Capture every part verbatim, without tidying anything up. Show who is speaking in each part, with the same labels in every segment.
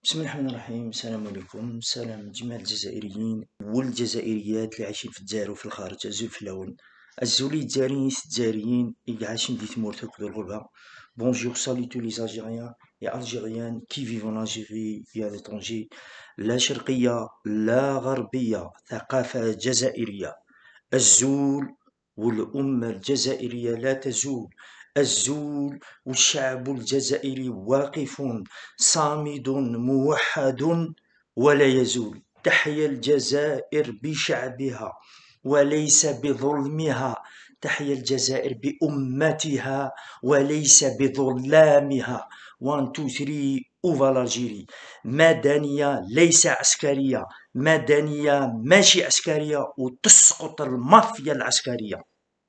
Speaker 1: بسم الله الرحمن الرحيم. السلام عليكم. سلام جميع الجزائريين والجزائريات اللي عايشين في الجزائر وفي الخارج. الزول في اللون الزولي الجزائريين الجزائريين اللي عايشين في تمورت وكذا الغربة. Bonjour, salut tous les Algériens et Algériennes qui vivent en Algérie et à l'étranger. لا شرقية لا غربية، ثقافة جزائرية. الزول والأمة الجزائرية لا تزول. الزول والشعب الجزائري واقف صامد موحد ولا يزول. تحيا الجزائر بشعبها وليس بظلمها. تحيا الجزائر بأمتها وليس بظلامها. واحد اثنين ثلاثة أوفا l'Algérie. مدنية ليس عسكرية، مدنية ماشي عسكرية، وتسقط المافيا العسكرية.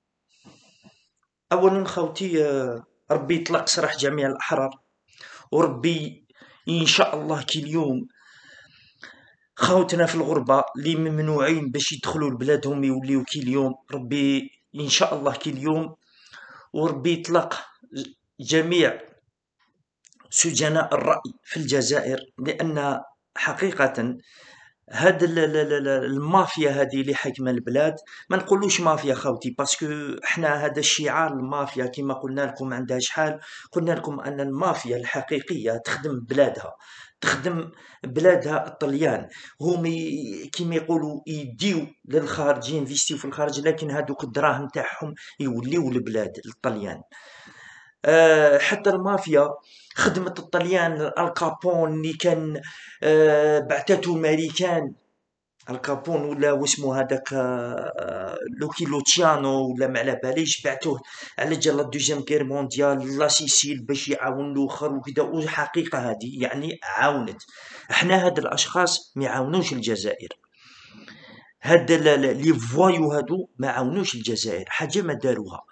Speaker 1: أولا خوتي، آه، ربي يطلق سراح جميع الأحرار، وربي إن شاء الله كي اليوم خوتنا في الغربة اللي ممنوعين باش يدخلوا لبلادهم يوليو كي اليوم، ربي إن شاء الله كي اليوم، وربي يطلق جميع سجناء الرأي في الجزائر. لأن حقيقة هاد المافيا هادي اللي حاكمه البلاد، ما نقولوش مافيا خوتي باسكو حنا هذا الشعار المافيا كما قلنا لكم عندها شحال. قلنا لكم ان المافيا الحقيقيه تخدم بلادها، تخدم بلادها. الطليان هم كما يقولوا يديو للخارج، ينفيستيو في الخارج، لكن هادوك الدراهم تاعهم يوليو البلاد للطليان. أه حتى المافيا خدمت الطليان. الكابون اللي كان أه بعثته الامريكان، الكابون ولا واسمو هذاك أه لوكي لوتشيانو ولا ما على باليش، بعثوه على جال دوزيام كير مونديال لا سيسيل باش يعاون الاخر وكذا. والحقيقه هذه يعني عاونت. احنا هاد الاشخاص ما يعاونوش الجزائر، هاد لي فوايو هادو ما عاونوش الجزائر، حاجه ما داروها.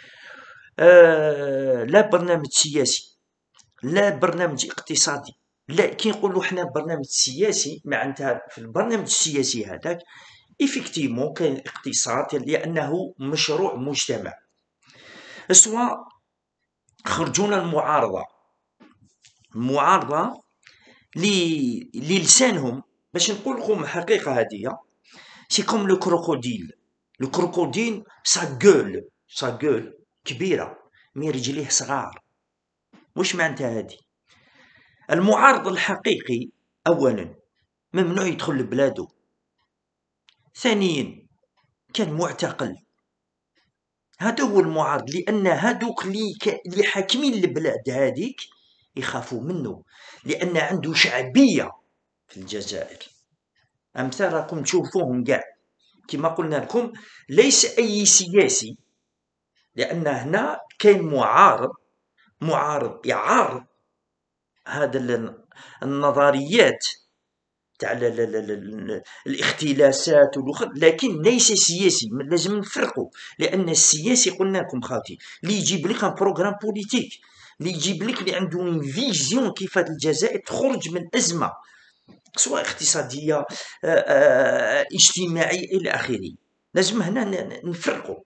Speaker 1: آه لا برنامج سياسي لا برنامج اقتصادي. لا كي نقولوا حنا برنامج سياسي، معناتها في البرنامج السياسي هذاك ايفيكتيمون كاين الاقتصاد لانه مشروع مجتمع. سواء خرجونا المعارضه المعارضه لي لسانهم باش نقول لكم الحقيقه هذه سي كوم لو كروكوديل. لو كروكوديل سا غول سا غول كبيره مي رجليه صغار. واش معناتها هذه؟ المعارض الحقيقي اولا ممنوع يدخل لبلادو، ثانيا كان معتقل. هذا هو المعارض، لان هادوك اللي اللي حاكمين البلاد هذيك يخافوا منه، لان عنده شعبيه في الجزائر. امثال راكم تشوفوهم كاع كما قلنا لكم، ليس اي سياسي، لان هنا كاين معارض معارض يعارض هذا النظريات تاع الاختلاسات والاخر، لكن ليس سياسي. لازم نفرقوا، لان السياسي قلنا لكم خاوتي اللي يجيب لك ان بروغرام بوليتيك، اللي يجيب لك اللي عنده اون فيزيون كيف هاد الجزائر تخرج من ازمه سواء اقتصاديه آآ آآ اجتماعيه الى اخره. لازم هنا نفرقوا.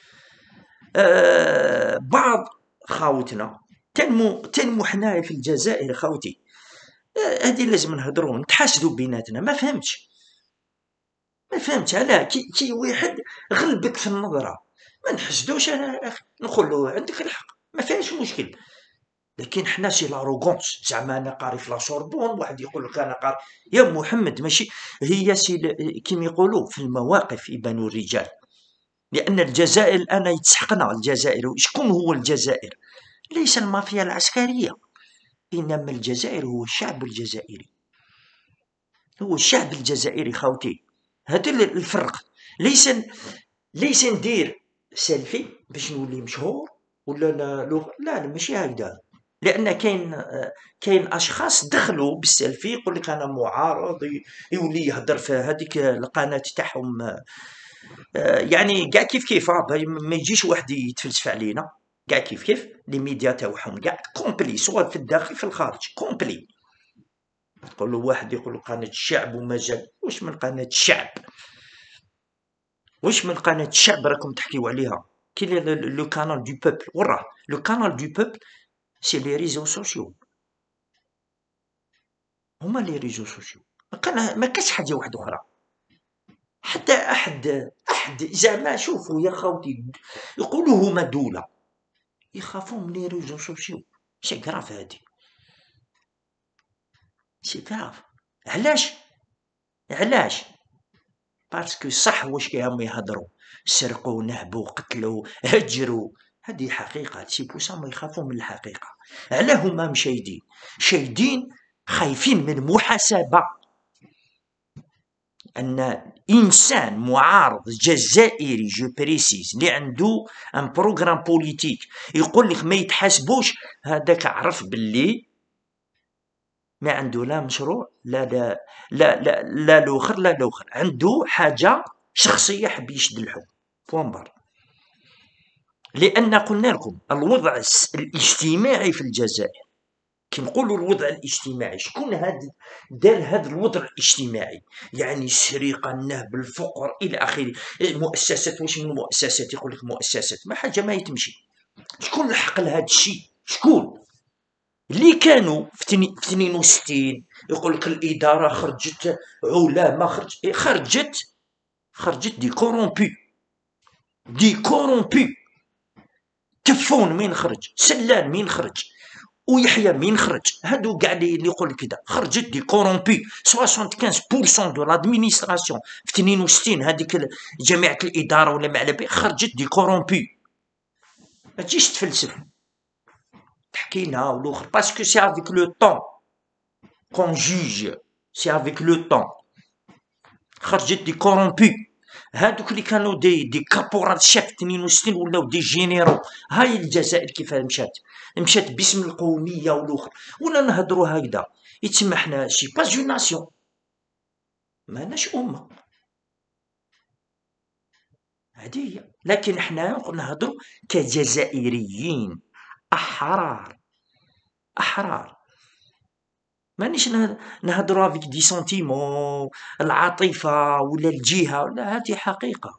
Speaker 1: بعض خاوتنا تنمو تنمو حنايا في الجزائر خاوتي، هادي لازم نهضروا نتحاسدوا بيناتنا. ما فهمتش ما فهمتش علاه كي كي واحد غلبك في النظره ما نحسدوش. انا نقولوا عندك الحق، ما فيهاش مشكل. لكن حنا سي لاروغونس، زعما انا قاري في لاشوربون، واحد يقول لك انا قاري. يا محمد ماشي هي سي كيما يقولوا في المواقف يبانوا الرجال. لان الجزائر الان يتسحقنا الجزائر. شكون هو الجزائر؟ ليس المافيا العسكريه، انما الجزائر هو الشعب الجزائري، هو الشعب الجزائري خاوتي. هذا الفرق. ليس ليس ندير سيلفي باش نولي مشهور ولا لا لا, لا ماشي هكذا. لان كاين كاين اشخاص دخلوا بالسيلفي يقول لك انا معارض، يولي يهضر في هذيك القناه تاعهم. يعني كاع كيف كيف ما يجيش واحد يتفلسف علينا. كاع كيف كيف لي ميديا تاعهم كاع كومبلي، سواء في الداخل في الخارج كومبلي. تقول له واحد يقول قناه الشعب وما جاب. واش من قناه الشعب؟ واش من قناه الشعب راكم تحكيو عليها؟ كي لو كانال دو بوبل، وراه لو كانال دو بوبل سي لي ريزو سوسيو. هما لي ريزو سوسيو. ما كان ما كاش حاجه واحده اخرى. حتى احد احد زعما شوفوا يا خاوتي، يقولوا هما دوله يخافوا من لي ريزو سوسيو. سي كراف هادي، سي كراف. علاش؟ علاش؟ باسكو صح واش كيهم يهضروا سرقوا نهبوا قتلوا هجروا، هذه حقيقة. سي بوسا ما يخافوا من الحقيقة. علاه هما مشايدين؟ شايدين خايفين من محاسبة. أن إنسان معارض جزائري جو بريسيز اللي عنده ان بروغرام بوليتيك يقول لك ما يتحاسبوش، هذاك عرف باللي ما عنده لا مشروع لا لا لا لا لا الاخر لا الاخر، عنده حاجه شخصيه حب يشد الحكم. بوان بار. لان قلنا لكم الوضع الاجتماعي في الجزائر، كي نقولوا الوضع الاجتماعي، شكون هاد دار هاد الوضع الاجتماعي؟ يعني السرقه، النهب، الفقر الى اخره. المؤسسات، واش من المؤسسات؟ يقول لك مؤسسات ما حاجه ما يتمشي. شكون لحق لهاد الشيء؟ شكون اللي كانوا في اثنين وستين يقول لك الاداره خرجت علماء، خرجت خرجت خرجت دي كورومبي، دي كورومبي. تفون مين خرج؟ سلان مين خرج؟ ويحيى مين خرج؟ هادو كاع اللي يقول لك كذا خرجت دي كورومبي. خمسة وخمسين بالمئة دو لادمينستراسيون في اثنين وستين هذيك جامعه الاداره ولا ما على بالي خرجت دي كورومبي. ما تجيش تفلسف تحكي لنا والاخر، باسكو سي افيك لو طون qu'on juge, c'est avec le temps. خرجت دي كورومبي. هادوك اللي كانوا دي دي كابورات شاف اثنين وستين ولاو دي جينيرو. هاي الجزائر كيف مشات، مشات باسم القوميه والاخر. ولا نهضروا هكذا يتسمى حنا شي با جو ناسيون، ماناش امه. هادي هي. لكن حنا نهضروا كجزائريين احرار، احرار. مانيش نهضروا افيك دي سونتيمون، العاطفه ولا الجهه ولا. هذه حقيقه،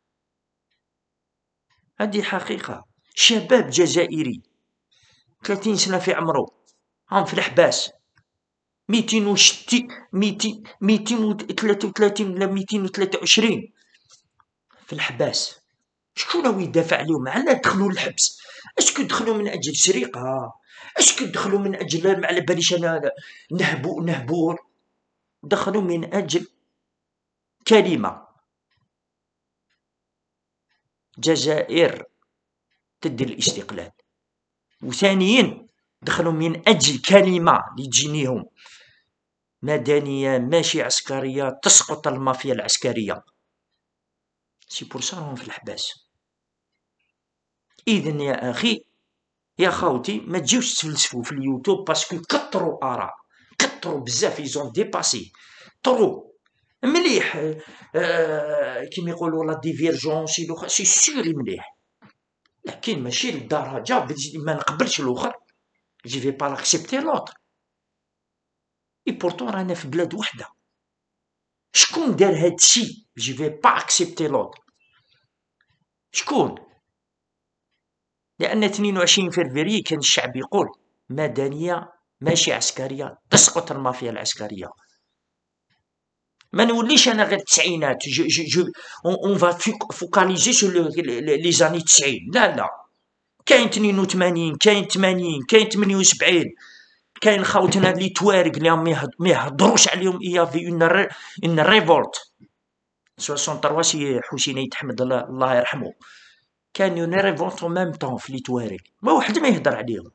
Speaker 1: هذه حقيقه. شباب جزائري ثلاثين سنه في عمره هم في الحباس، ميتين وشتي ميتين ميتين وثلاثة وثلاثين ولا ميتين وثلاثة وعشرين في الحباس. شكون هو يدافع عليهم؟ علاه دخلوا للحبس؟ اسكو دخلوا من اجل سرقه؟ اسكو دخلوا من اجل ما على باليش انا نهبوا نهبوا؟ دخلوا من اجل كلمه، جزائر تدي الاستقلال. وثانيا دخلوا من اجل كلمه اللي تجينيهم مدنيه ماشي عسكريه، تسقط المافيا العسكريه. سي بور سا راهم في الحباس. اذن يا اخي يا خاوتي ما تجيوش تفلسفوا في اليوتيوب، باسكو كثروا اراء، كثروا بزاف، يزون ديباسي ترو. مليح آه كيما يقولوا لا ديفيرجونس سي سوري مليح، لكن ماشي للدرجه ما نقبلش الاخر. جي في با لاكسبتي لوطر. اي بورتون رانا في بلاد وحده. شكون دار هادشي جي في با اكسبتي لوطر؟ شكون؟ لان اثنين وعشرين فبراير كان الشعب يقول مدنيه ماشي عسكريه، تسقط المافيا العسكريه. ما نوليش انا غير التسعينات جو جو جو اون فا فوكاليزي سو لي زاني تسعين. لا لا، كاين اثنين وثمانين، كاين ثمانين، كاين ثمانية وسبعين، كاين خاوتنا اللي توارق اللي ما يهضروش عليهم. ايا في اون اون ريفولت ثلاثة وستين سي حسين يتحمد الله يرحمه، كان اون ريفولت او ميم طون في لي توارق، ما واحد ما يهضر عليهم.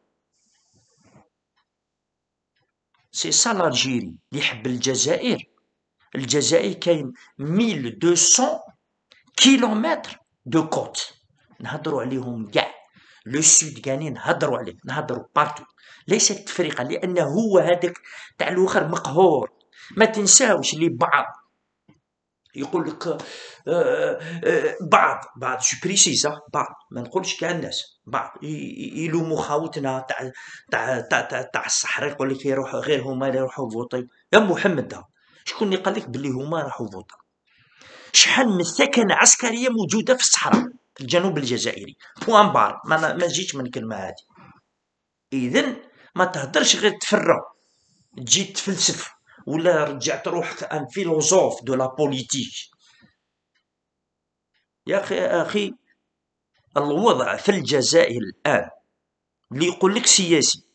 Speaker 1: سي سا لالجيري اللي يحب الجزائر. الجزائر كاين ألف ومئتين كيلومتر دو كوت نهضروا عليهم كاع. لو سود كاني نهضروا عليه، نهضروا بارتو. ليست تفرقه، لانه هو هذاك تاع الاخر مقهور. ما تنساوش اللي بعض يقول لك آه آه بعض بعض جو بريسيز بعض، ما نقولش كاع الناس، بعض يلوموا خاوتنا تاع تاع تاع تاع الصحراء، يقول لك يروحوا غير هما اللي يروحوا فوطي. يا محمد شكون اللي قال لك بلي هما راحوا فوطا؟ شحال من ثكنه عسكريه موجوده في الصحراء في الجنوب الجزائري. بوان بار. ما ما جيتش من الكلمه هذه. اذن ما تهدرش غير تفرغ تجي تفلسف ولا رجعت روحك ان فيلوزوف دو لا بوليتيك. يا اخي اخي الوضع في الجزائر الان اللي يقول لك سياسي،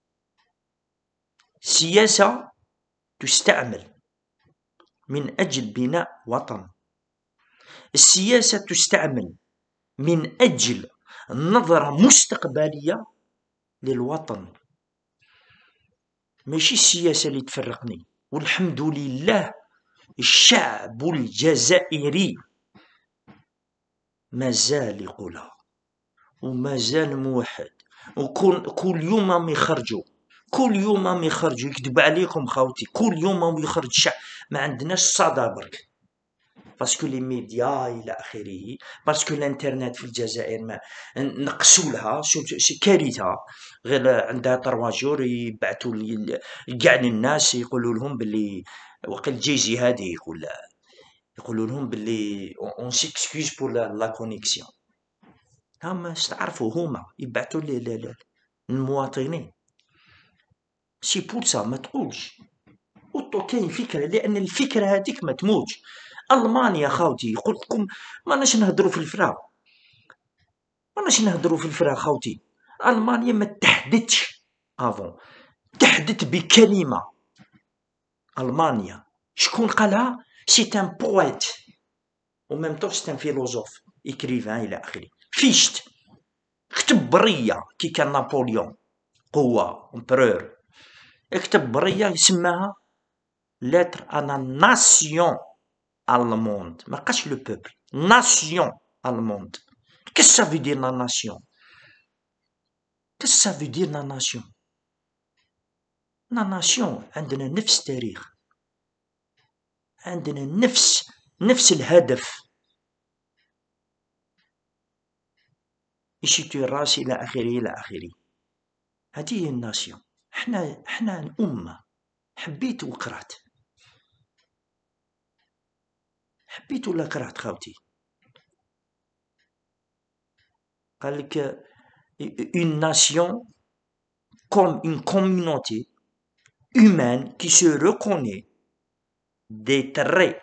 Speaker 1: سياسة تستعمل من أجل بناء وطن، السياسة تستعمل من أجل نظرة مستقبلية للوطن، ماشي السياسة اللي تفرقني. والحمد لله الشعب الجزائري مازال يقولها ومازال موحد، وكل كل يوم راهم يخرجوا، كل يوم راهم يخرجوا يكذب عليكم خاوتي، كل يوم راهم يخرج شعب. ما عندناش صدى برك، باسكو لي ميديا الى اخره، باسكو الانترنت في الجزائر ما نقصوا لها، شي كارثه. غير عندها تروا جور يبعثوا لي كاع الناس يقولوا لهم باللي وقت الجيزي هذيك، ولا يقولوا لهم باللي اون سيكسكوز بور لا كونيكسيون. هم تعرفوا هما يبعثوا لي للمواطنين. سي بور سا ما تقولش وطو كاين فكره، لان الفكره هذيك ما تموتش. المانيا خاوتي قلت لكم ماناش نهضروا في الفراغ، ماناش نهضروا في الفراغ خاوتي. المانيا ما تحدثش افون، تحدث بكلمه. المانيا شكون قالها؟ سي ان بويت و ميم طون سي ان فيلوزوف اكريفان الى اخره. فيشت كتب بريه كي كان نابليون قوه امبرور، كتب بريه يسماها lettre à la nation allemande. ما قالش le peuple، nation allemande. Qu'est-ce que ça veut dire la nation? Qu'est-ce que ça veut dire la nation? la nation عندنا نفس تاريخ، عندنا نفس نفس الهدف، يشيتو الراس الى اخره الى اخره. هذه هي الناسيون. حنا حنا الامه. حبيت وكرهت، حبيت ولا كرهت خاوتي. قالك une nation comme une communauté humaine qui se reconnaît des traits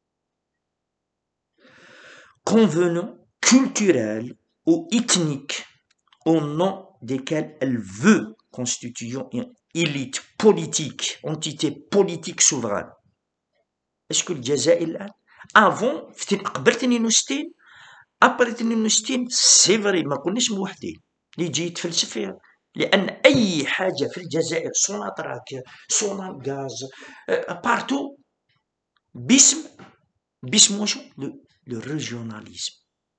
Speaker 1: convenants culturels ou ethniques au nom desquels elle veut constituer une élite politique, entité politique souveraine. Est-ce que الجزائر الآن avant قبل اثنين وستين ابري اثنين وستين سي فري ما كناش موحدين اللي يجي يتفلسف فيها، لان اي حاجه في الجزائر سوناتراك سونال غاز بارتو باسم باسم واش لو ريجيوناليزم.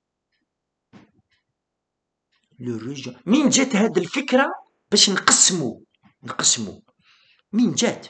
Speaker 1: لو ريجيون من جات هاد الفكره باش نقسمو نقسمو من جات؟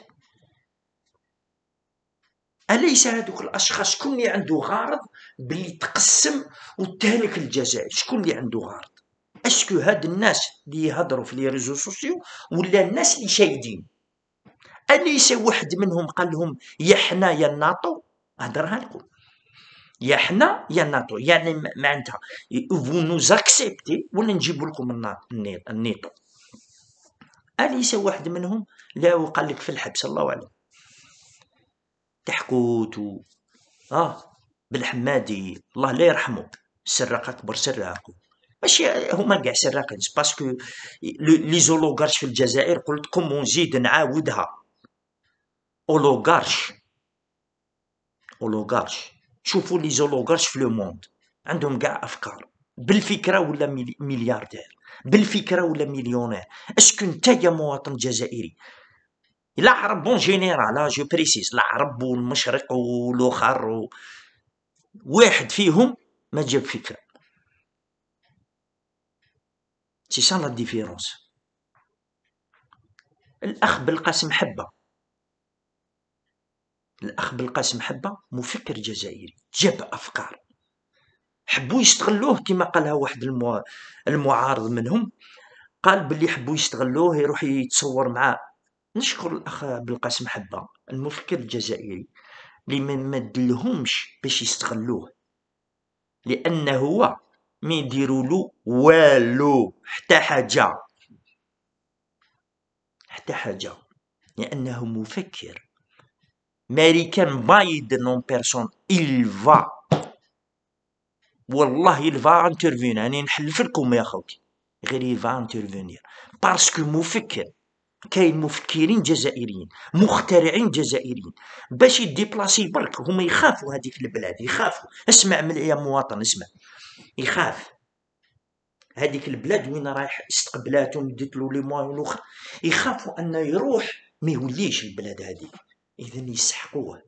Speaker 1: أليس هذوك الأشخاص شكون اللي عنده غرض باللي تقسم وتهلك الجزائر؟ شكون اللي عنده غرض؟ اسكو هاد الناس اللي يهضروا في لي ريزو سوسيو ولا الناس اللي شايدين؟ أليس واحد منهم قال لهم يا حنا يا الناطو؟ هضرها لكم يا حنا يا الناطو، يعني معناتها فو نوز اكسبتي ولا نجيب لكم النيطو. أليس واحد منهم لا وقال لك في الحبس الله أعلم تحكوت و اه بالحمادي الله لا يرحمه، سراق اكبر سراق. ماشي هما كاع سراقين، باسكو لي زولوغارش في الجزائر قلت لكم ونزيد نعاودها اولوغارش اولوغارش. شوفوا لي زولوغارش في لو موند عندهم كاع افكار، بالفكره ولا ملياردير، بالفكره ولا مليونير. اسكو نتايا مواطن جزائري العرب بون جينيرال جو بريسيس، العرب والمشرق والاخر واحد فيهم ما جاب فكره؟ سي سا لا ديفيرونس. الاخ بالقاسم حبه، الاخ بالقاسم حبه مفكر جزائري جاب افكار، حبوا يستغلوه كما قالها واحد المو... المعارض منهم، قال باللي حبوا يستغلوه يروح يتصور معاه. نشكر الاخ بالقاسم حبه المفكر الجزائري اللي ما دلهمش باش يستغلوه، لانه هو ما يديرولو والو حتى حاجه حتى حاجه، لانه مفكر American بايد نون بيرسون il va والله il va intervenir. أنا نحلف لكم يا خوتي غير il va intervenir باسكو مفكر. كاين مفكرين جزائريين مخترعين جزائريين باش يديبلاسي برك هما يخافوا هذيك البلاد يخافوا. اسمع من يا مواطن اسمع يخاف هذيك البلاد وين رايح استقبلاتهم ديت له لي موان الاخر يخافوا انه يروح ما يوليش البلاد هذيك. اذا يسحقوه.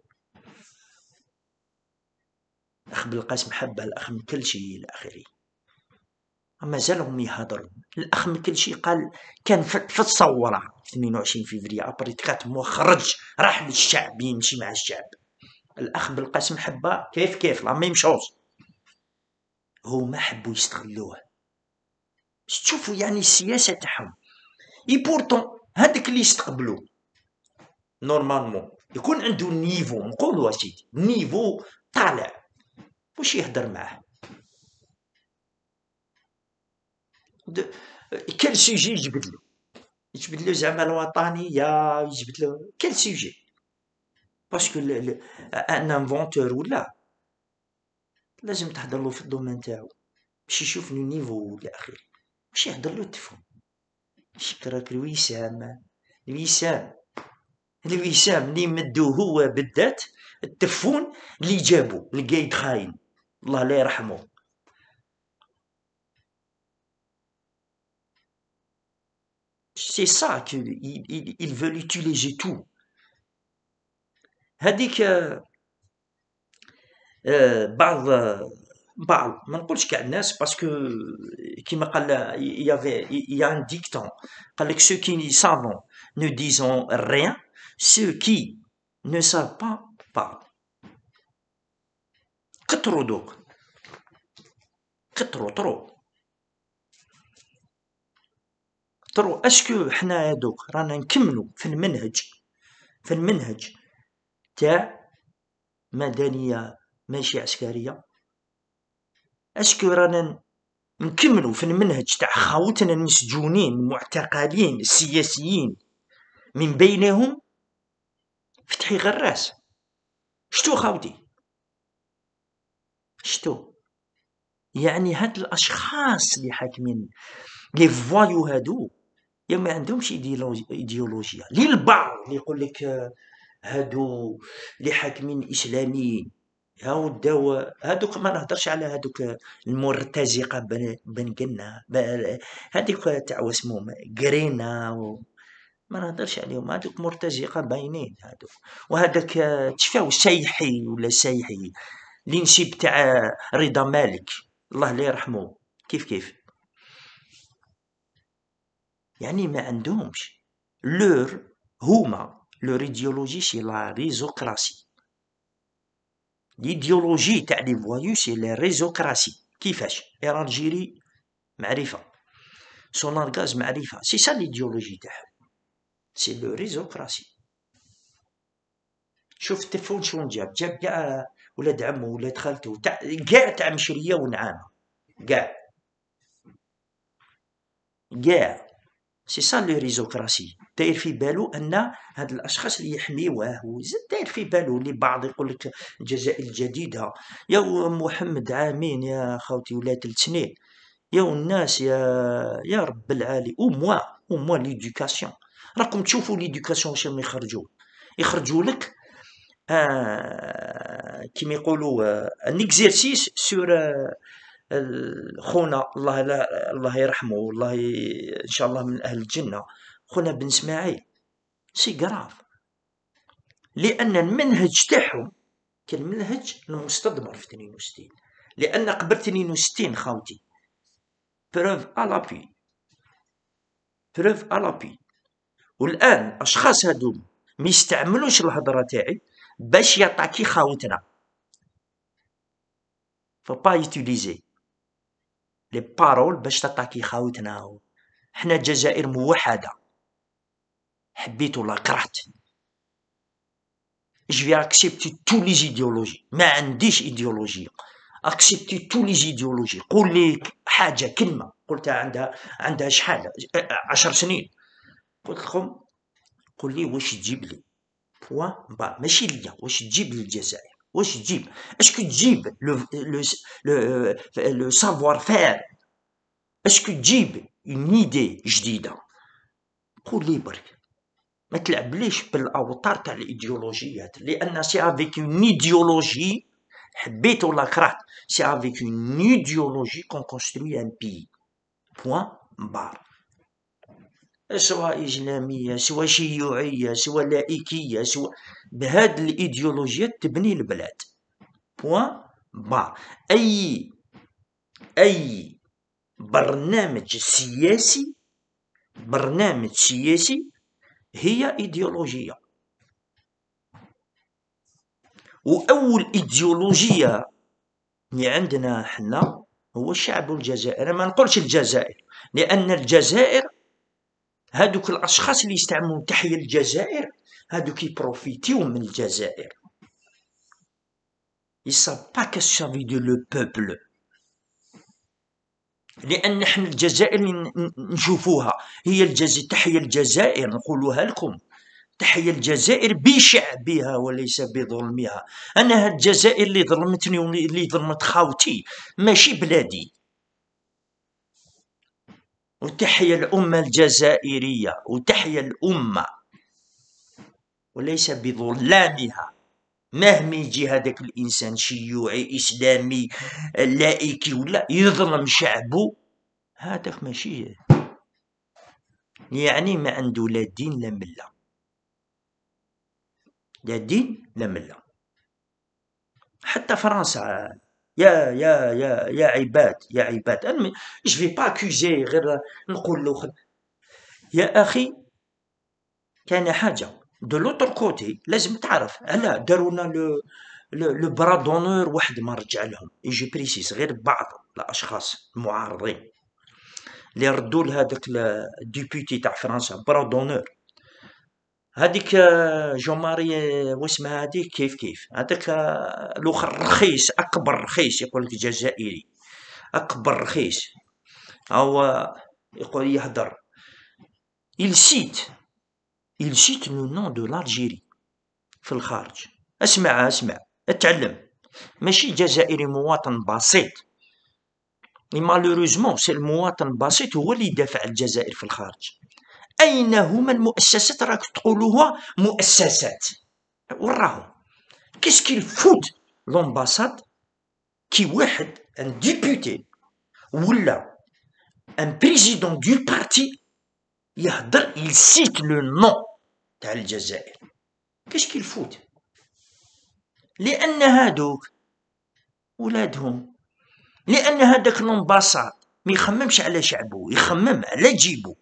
Speaker 1: الاخ بالقاسم حبه الاخ مكلشي الى اخره مازالهم يهضروا. الاخ مكلشي قال كان في الثوره اثنين وعشرين فيفري ابري كات مو خرج راح للشعب يمشي مع الشعب. الاخ بالقاسم حبه كيف كيف لا ميم شوز هما حبوا يستغلوه. تشوفوا يعني السياسه تاعهم اي بورتون هذاك اللي يستقبلوا نورمالمون يكون عنده نيفو نقولوا اسيدي نيفو طالع واش يهضر معاه. كل سوجي يجبد له يجبد له زعما الوطنيه يجبد له كل سوجي باسكو ان انفونتور ولا لازم تهضر له في الدومين تاعو باش يشوف لو نيفو الى اخره. واش يهضر له تفهم. شكرك الوسام الوسام الوسام اللي مدو هو بالذات التفون اللي جابو القايد خاين الله لا يرحمه. C'est ça qu'ils ils, ils veulent utiliser tout. هذيك آه بعض بعض ما نقولش كاع الناس باسكو كيما قال يافي يا ان ديكتون قال لك ceux qui savent ne disent rien ceux qui ne savent pas parlent. كثروا دوك كثروا طرو طرو اسكو حنا هادوك رانا نكملوا في المنهج في المنهج تاع مدنيه ماشي عسكريه. اسكو رانا نكملوا في المنهج تاع خاوتنا المسجونين المعتقلين السياسيين من بينهم فتحي غراس. شتو خاوتي شتو يعني هاد الاشخاص اللي حاكمين لي فوايو هادو يا ما عندهمش ايديولوجيا. للبعض اللي يقول لك هادو اللي حاكمين اسلاميين هاو داو هادوك ما نهضرش على هادوك المرتزقه بن قنا هادوك تاع واسمهم قرينا و... ما نهضرش عليهم هادوك مرتزقه باينين هادوك. وهذاك تشفاو سيحي ولا سيحي اللي نسيب تاع رضا مالك الله لا يرحمه كيف كيف يعني ما عندهمش لور هما لور ايديولوجي سي لا ريزوكراسي. ليديولوجي تاع لي فوايو سي لا ريزوكراسي. كيفاش ايران جيري معرفه سونار غاز معرفه سي سا ليديولوجي تاعهم سي لو ريزوكراسي. شوف التلفون شلون جاب جاب كاع ولاد عمو ولاد خالته تاع كاع تاع مشريه ونعامه كاع كاع سي سا لو ريزوكراسي. داير في بالو ان هاد الاشخاص اللي يحميوه داير في بالو اللي بعض يقول لك الجزائر الجديده يا محمد عامين يا خوتي ولا ثلاث سنين يا الناس يا يا رب العالي او موا او موا ليدوكاسيون. راكم تشوفوا ليدوكاسيون واش يخرجوا يخرجوا لك آه كيما يقولوا آه ان اكزيرسيس سور آه خونا الله لا الله يرحمه والله ان شاء الله من اهل الجنه خونا بن اسماعيل سي كراف. لان المنهج تاعهم كان منهج المستدمر في اثنين وستين. لان قبل اثنين وستين خاوتي بروف الابي بروف الابي والان اشخاص هادو ما يستعملوش الهضره تاعي باش يطاكي خاوتنا. فو با يوتيليزي لي بارول باش تطاكي خاوتنا. حنا جزائر موحده حبيت ولا كرهت جو اكسبتي تو لي ايديولوجي ما عنديش ايديولوجيه اكسبتي تو لي ايديولوجي. قول لي حاجه كلمه قلتها عندها عندها شحال عشر سنين قلت لكم قول لي واش تجيب لي بوان بار. ماشي ليا واش تجيب للجزائر، واش تجيب، اشكو تجيب لو لو لو لو سافوار فير، اشكو تجيب اون ايدي جديده. قول لي برك، ما تلعبليش بالاوتار تاع الايديولوجيات، لان سي افيك اون ايديولوجي، حبيت ولا كرهت، سي افيك اون ايديولوجي كون كونستروي ان بي. بوان بار. سواء إسلامية، سواء شيوعية، سواء لائكية، سواء بهاد الإيديولوجيات تبني البلاد. بوان بار. أي أي برنامج سياسي، برنامج سياسي هي إيديولوجية، وأول إيديولوجية اللي عندنا حنا هو الشعب الجزائري. أنا ما نقولش الجزائر، لأن الجزائر هادوك الاشخاص اللي يستعملون تحيا الجزائر هادوك يبروفيتيو من الجزائر. يصاب با كاش سافي دو لو بوبل، لان حنا الجزائر نشوفوها هي الجزائر، تحيا الجزائر نقولوها لكم، تحيا الجزائر بشعبها وليس بظلمها. انا هاد الجزائر اللي ظلمتني واللي ظلمت خاوتي ماشي بلادي. وتحيا الأمة الجزائرية، وتحيا الأمة وليس بظلامها. مهما يجي هذاك الإنسان شيوعي إسلامي لائكي ولا يظلم شعبه، هذاك ماشي يعني ما عنده لا دين لا ملة، لا دين لا ملة. حتى فرنسا، يا يا يا يا عباد، يا عباد، انا جو في با اكوزي، غير نقول له يا اخي كان حاجه دو لوتر كوتي لازم تعرف علاه دارونا لو لو برا دونور. واحد ما رجع لهم، يجي بريسيس غير بعض الاشخاص المعارضين اللي ردوا لهذاك الديبوتي تاع فرنسا برا دونور. هذيك جو ماري واسمها هذيك كيف كيف، هذاك الاخر رخيص، اكبر رخيص، يقول لك جزائري اكبر رخيص، هو يقول يهدر il cite il cite le nom de l'Algérie في الخارج. اسمع اسمع اتعلم، ماشي جزائري مواطن بسيط، مالوروزمون سي المواطن البسيط هو اللي يدافع الجزائر في الخارج. اين هما المؤسسات؟ راك تقولوها مؤسسات، وراهم كيسكيل فوت لومباساد كي واحد ان ديبوتي ولا ان بريزيدون دو بارتي يهدر يسيت لو نون تاع الجزائر. كيسكيل فوت؟ لان هادوك ولادهم، لان هذاك لومباساد ما يخممش على شعبه، يخمم على جيبو،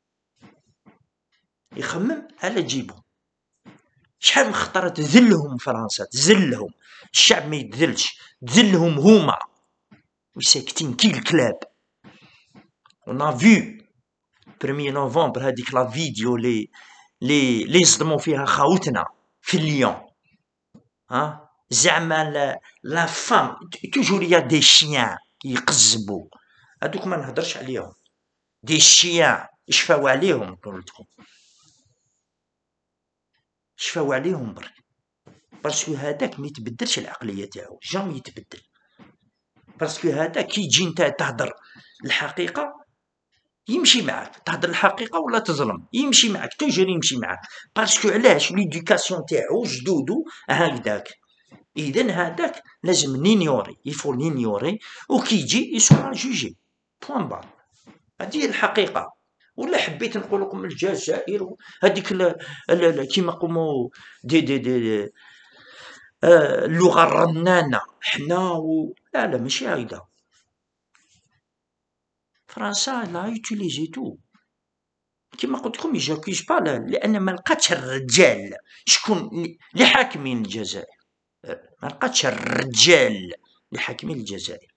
Speaker 1: يخمم على جيبو. شحال من خطره تذلهم فرنسا، تذلهم، الشعب ما يتذلش، تذلهم هما وساكتين كي الكلاب. اون فيو واحد نوفمبر هذيك لا فيديو لي لي لي صدموا فيها خاوتنا في ليون. ها زعما لا, لا فام توجور يا دي شيان يقزبوا، هذوك ما نهضرش عليهم، دي شيان يشفاو عليهم. نقول لكم شفاو عليهم برك، باسكو هذاك ما يتبدلش العقليه تاعو، جامي يتبدل. باسكو هذاك كي تجي نتا تهضر الحقيقه يمشي معاك، تهضر الحقيقه ولا تظلم يمشي معاك، توجور يمشي معاك. باسكو علاش؟ ليدوكاسيون تاعو جدودو هكذاك. اذا هذاك لازم نينيوري، يفو نينيوري، وكي يجي يسوى جوجي. بوان بار. هذه الحقيقه. ولا حبيت نقول لكم الجزائر هذيك كيما نقولوا دي دي دي, دي آه اللغه الرنانه حنا و... لا لا ماشي هكذا. فرنسا لا يوتيليزي تو كيما قلت لكم يجاكيش با، لان ما لقاتش الرجال شكون اللي حاكمين الجزائر، ما لقاتش الرجال اللي حاكمين الجزائر،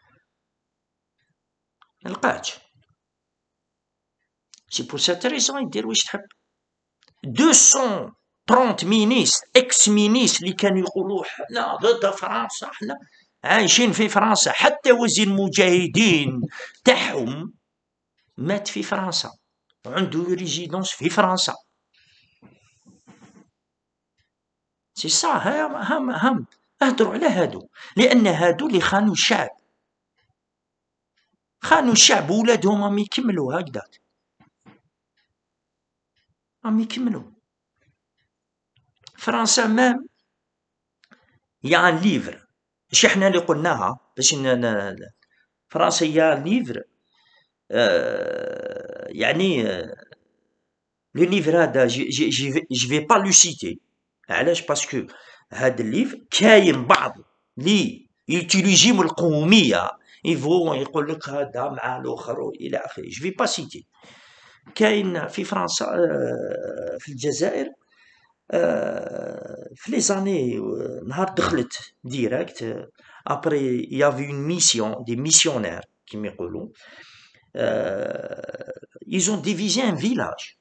Speaker 1: ما لقاتش. سي بور سات ريزون يدير واش تحب. مئتين وثلاثين مينيستر اكس مينيستر اللي كانوا يقولوا حنا ضد فرنسا، حنا عايشين في فرنسا، حتى وزير المجاهدين تاعهم مات في فرنسا وعنده ريزيدونس في فرنسا. سي صا. ها هم هم اهدروا على هادو، لان هادو اللي خانوا الشعب، خانوا الشعب وولادهم راهم يكملوا هكذاك، راهم يكملوا. فرنسا مام يا ان ليفر، ماشي حنا اللي قلناها باش فرنسا يا ليفر. آه يعني آه لو ليفر هذا جي جي جي جي في با لو سيتي. علاش؟ باسكو هاد الليفر كاين بعض لي يوتيليزيو القوميه، يفو يقول لك هذا مع الاخر والى اخره. جو في با سيتي. كاين في فرنسا آه في الجزائر آه في لي زاني نهار دخلت ديريكت ابري يافي اون ميسيون دي ميسيونير كيما يقولوا. ils ont divisé un village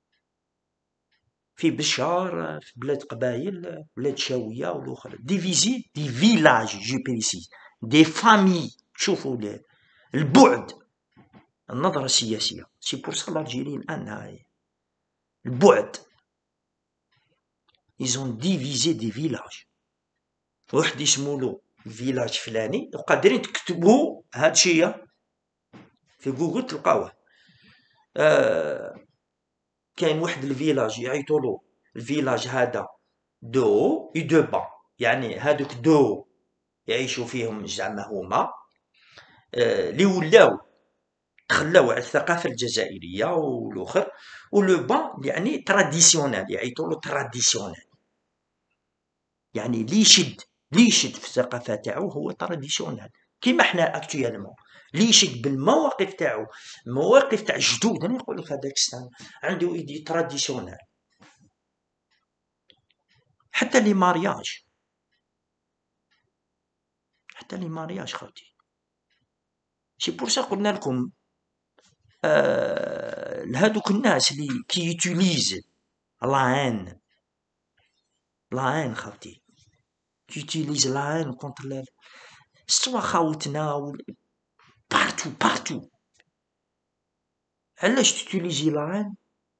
Speaker 1: في بشار، في بلاد قبايل، بلاد شاوية والأخرى. ديفيزي دي فيلاج جو بريسيز، دي فامي. شوفوا البعد، النظرة السياسية. سي بور سا الجيري الآن هاي البعد. ils ont divisé دي فيلاج. واحد يسمولو فيلاج فلاني، وقادرين تكتبوا هادشي في جوجل تلقاوه. آه كاين واحد الفيلاج يعيطولو الفيلاج هذا دو اي دو با، يعني هادوك دو يعيشوا فيهم زعما هما اللي آه ولاو تخلاو على الثقافه الجزائريه والاخر. ولو با يعني تراديسيونيل، يعيطولو تراديسيونيل، يعني لي يشد لي يشد في الثقافه تاعو هو تراديسيونيل. كيما حنا اكتويلمون لي يشد بالمواقف تاعو، المواقف تاع جدود. انا نقول لك هذاك ستان عنده ايدي تراديسيونيل. حتى لي مارياج، حتى لي مارياج خاوتي. سي بور سا قلنا لكم آه لهادوك الناس اللي كي يوتيليز لا لا خاوتي، كي يوتيليز لا كونتر سوا خاوتنا بارتو بارتو. علاش تيتيليزي لا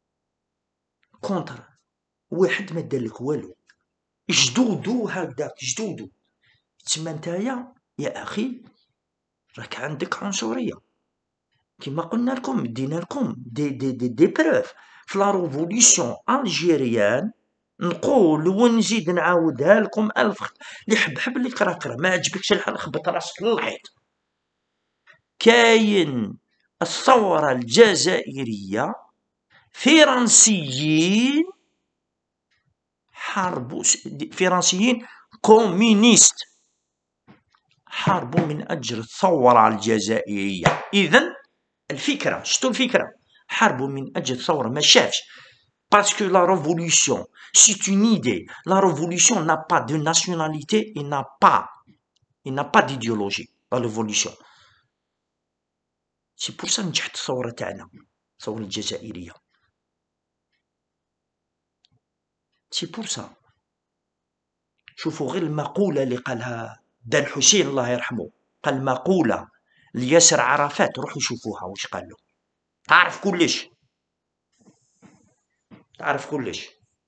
Speaker 1: كونتر واحد ما دارلك والو؟ جدودو هكداك جدودو. تسمى نتايا يا اخي راك عندك عنصريه. كما قلنا لكم دينا لكم دي دي دي, دي بروف في لا ريفوليسيون الجيريان. نقول ونزيد نعاودها لكم الف خط. اللي حب حب اللي قرا قرا، ما عجبكش الحال خبط راسك للحيط. كاين الثوره الجزائريه فرنسيين حاربوا، فرنسيين كومونيست حاربوا من اجل الثوره الجزائريه. اذا الفكره شتو الفكره؟ حاربوا من اجل الثوره. ما شافش parce que la révolution c'est une idée. La révolution n'a pas de nationalité, il n'a pas il n'a pas d'idéologie. la révolution c'est pour ça نجحت الثوره تاعنا، الثوره الجزائريه. سي بور سا. شوفوا غير المقوله اللي قالها دان حسين الله يرحمه، قال مقوله لياسر عرفات، روحوا شوفوها واش قال له. تعرف كلش، تعرف كلش.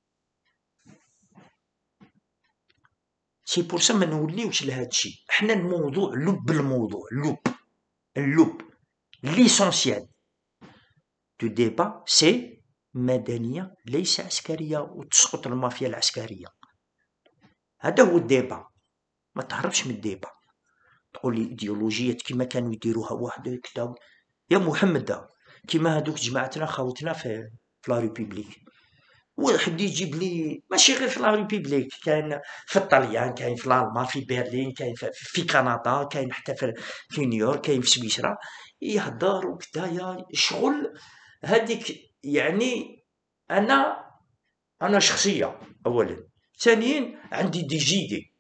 Speaker 1: سي بور سا ما نوليوش لهذا الشيء. حنا الموضوع لب الموضوع لب اللب ليسونسيال دو ديبا سي مدنيه ليس عسكريه، وتسقط المافيا العسكريه. هذا هو الديبا. ما تهربش من الديبا تقول لي ايديولوجيات كيما كانوا يديروها واحد كدا يا محمد. كيما هذوك جماعتنا خاوتنا في في لا ريبوبليك، واحد يجيب لي ماشي غير في لا ريبوبليك، كاين في الطليان، كاين في الالمان، في برلين، كاين في, في كندا، كاين حتى في, في نيويورك، كاين في سويسرا، يهضر وكدايا شغل هذيك. يعني انا انا شخصيه اولا، ثانيا عندي دي جيدي،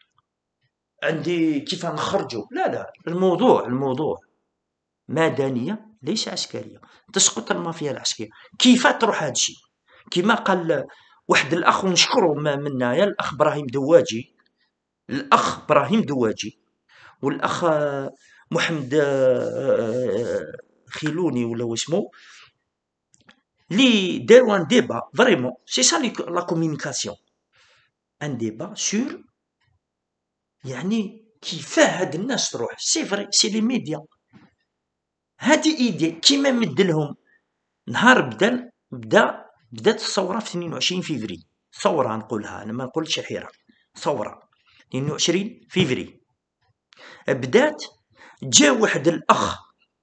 Speaker 1: عندي كيف نخرجوا. لا لا الموضوع الموضوع مدنيه ليس عسكريه، تسقط المافيا العسكريه. كيف تروح هذا الشيء؟ كما قال واحد الاخ ونشكره منايا، الاخ ابراهيم دواجي، الاخ ابراهيم دواجي والاخ محمد خيلوني ولا واسمو، لي داروا ان ديبا فريمون سي سا لا كومونيكاسيون. ان ديبا سور يعني كيفاه هاد الناس تروح. سي فري سي لي ميديا. هادي ايدي كيما مدلهم نهار بدا بدا بدات الثوره في اثنين وعشرين فيفري. ثوره نقولها انا، ما نقولش حيره، ثوره اثنين وعشرين فيفري بدات. جا واحد الاخ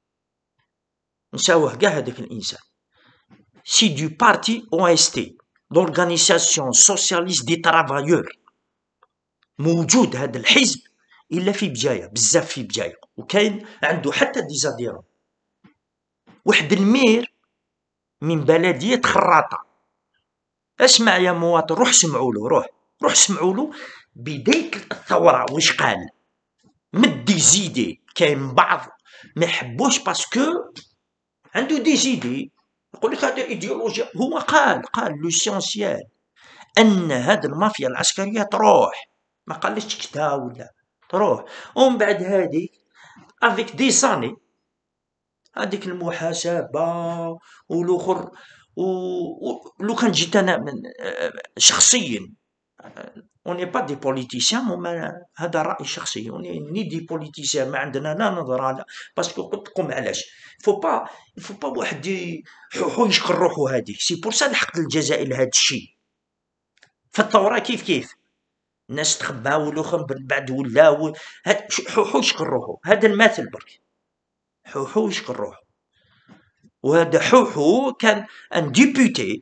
Speaker 1: نساوه كاع هذاك الانسان، سي دو بارتي او اس تي، لورغانيزاسيون سوسياليست دي ترافايور. موجود هذا الحزب الا في بجايه، بزاف في بجايه، وكاين عنده حتى دي زاديرون. واحد المير من بلديه خراطه، اسمع يا مواطن، روح سمعوا له، روح روح سمعوا له بدايه الثوره واش قال. مدي زيدي، كاين بعض ما يحبوش باسكو عنده دي زيدي، يقول لك هذا ايديولوجيا. هو قال قال لوسيونسيال ان هاد المافيا العسكريه تروح، ما قالش كدا ولا تروح. ومن بعد هادي افيك دي ساني هذيك المحاسبه والاخر. ولو كان جيت انا من شخصيا، اوني با دي بوليتيسيان، هما هذا راي شخصي، اوني ني دي بوليتيسيان، ما عندنا لا نظره لا. باسكو قلت لكم علاش فو با فو با واحد حوحو يشكر روحو. هذيك سي بور سا لحقت الجزائر لهذا الشيء. فالثوره كيف كيف الناس تخباو والاخر من بعد ولاو. حوحو يشكر روحو، هذا المثل برك. حوحو يشكر روحو. وهذا حوحو كان ان ديبوتي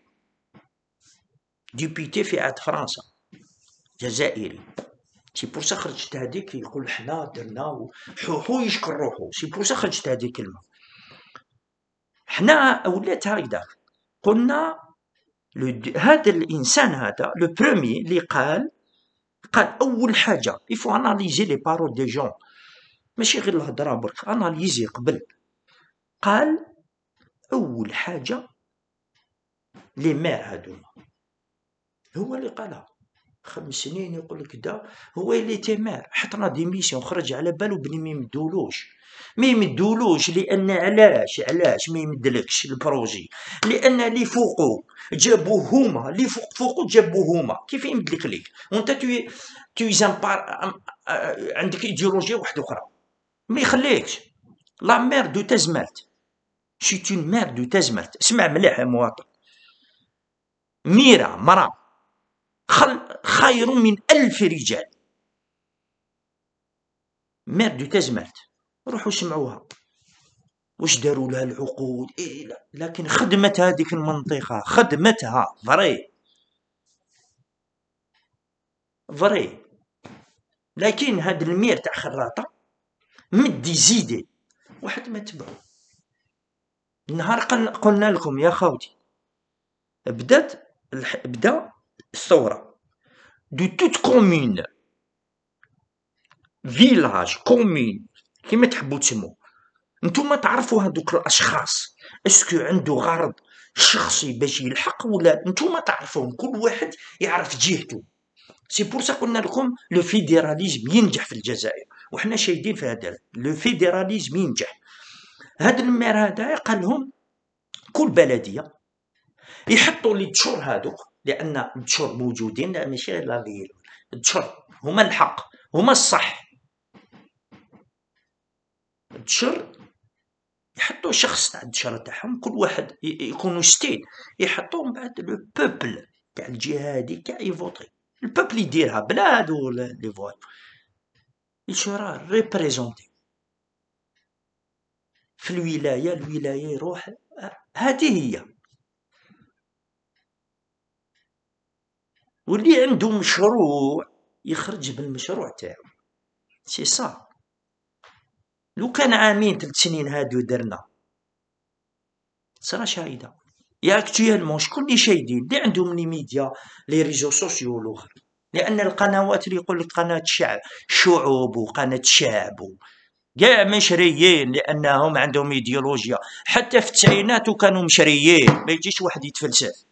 Speaker 1: ديبوتي في عهد فرنسا، جزائري. سي بور سا خرجت هذيك، يقول حنا درنا حوحو يشكر روحو. سي بور سا خرجت هذه الكلمه. حنا ولات هكذا قلنا هذا الانسان هذا لو بروميي اللي قال قال اول حاجه يفو اناليزي لي بارول دي جون، ماشي غير الهضره برك، اناليزي قبل. قال اول حاجه لي مير هادوما، هو اللي قالها خمس سنين يقول لك دا. هو اللي تيمار حطنا ديميسيون، خرج على بالو بلي ما يمدولوش ما يمدولوش لان علاش علاش ما يمدلكش البروجي؟ لان اللي فوقو جابوه هما، اللي فوق فوقو جابوه هما، كيف يمدلك ليك وانت تو تو زامبار عندك ايديولوجيا واحده اخرى؟ ما يخليكش. لا مير دو تزمرت، سيت اون مير دو تزمرت. اسمع مليح يا مواطن، ميرا مرا خير من ألف رجال. مير دو تزمرت، روحوا سمعوها واش داروا لها العقود. إيه لا. لكن خدمت هذيك المنطقة، خدمتها فري فري. لكن هاد المير تاع خراطة مدي زيدي واحد ما تبعو. النهار قلنا لكم يا خاوتي بدات بدا الثورة دو توت كومين فيلاج كومين كيما تحبوا تسمو. نتوما تعرفوا هذوك الاشخاص اسكو عنده غرض شخصي باش يلحق ولا نتوما تعرفوهم، كل واحد يعرف جهته. سي بور سا قلنا لكم لو فيدراليزم ينجح في الجزائر، وحنا شاهدين في هذا لو فيدراليزم ينجح. هذا المير هذا قال لهم كل بلديه يحطوا لي التشور هذوك، لان التشور موجودين ماشي غير لا فيل، التشور هما الحق هما الصح. التشور يحطوا شخص تاع الدشره تاعهم، كل واحد يكونوا ستين يحطوهم بعد لو بوبل تاع الجهه هادي كاع يفوتي. البوبل يديرها بلا هادو لي فوال، يشرا ريبريزونتي في الولايه. الولايه يروح هذه هي. واللي عنده مشروع يخرج بالمشروع تاعو، سي صا. لو كان عامين ثلاث سنين هادو درنا صرا شايده. يا اكتويلمون شكون اللي شايدين؟ اللي عندهم لي ميديا لي ريزو سوسيو الاخر، لان القنوات اللي يقول لك قناه شعب شعوب وقناه شعب كاع مشريين، لانهم عندهم ايديولوجيا. حتى في التسعينات كانوا مشريين، ما يجيش واحد يتفلسف.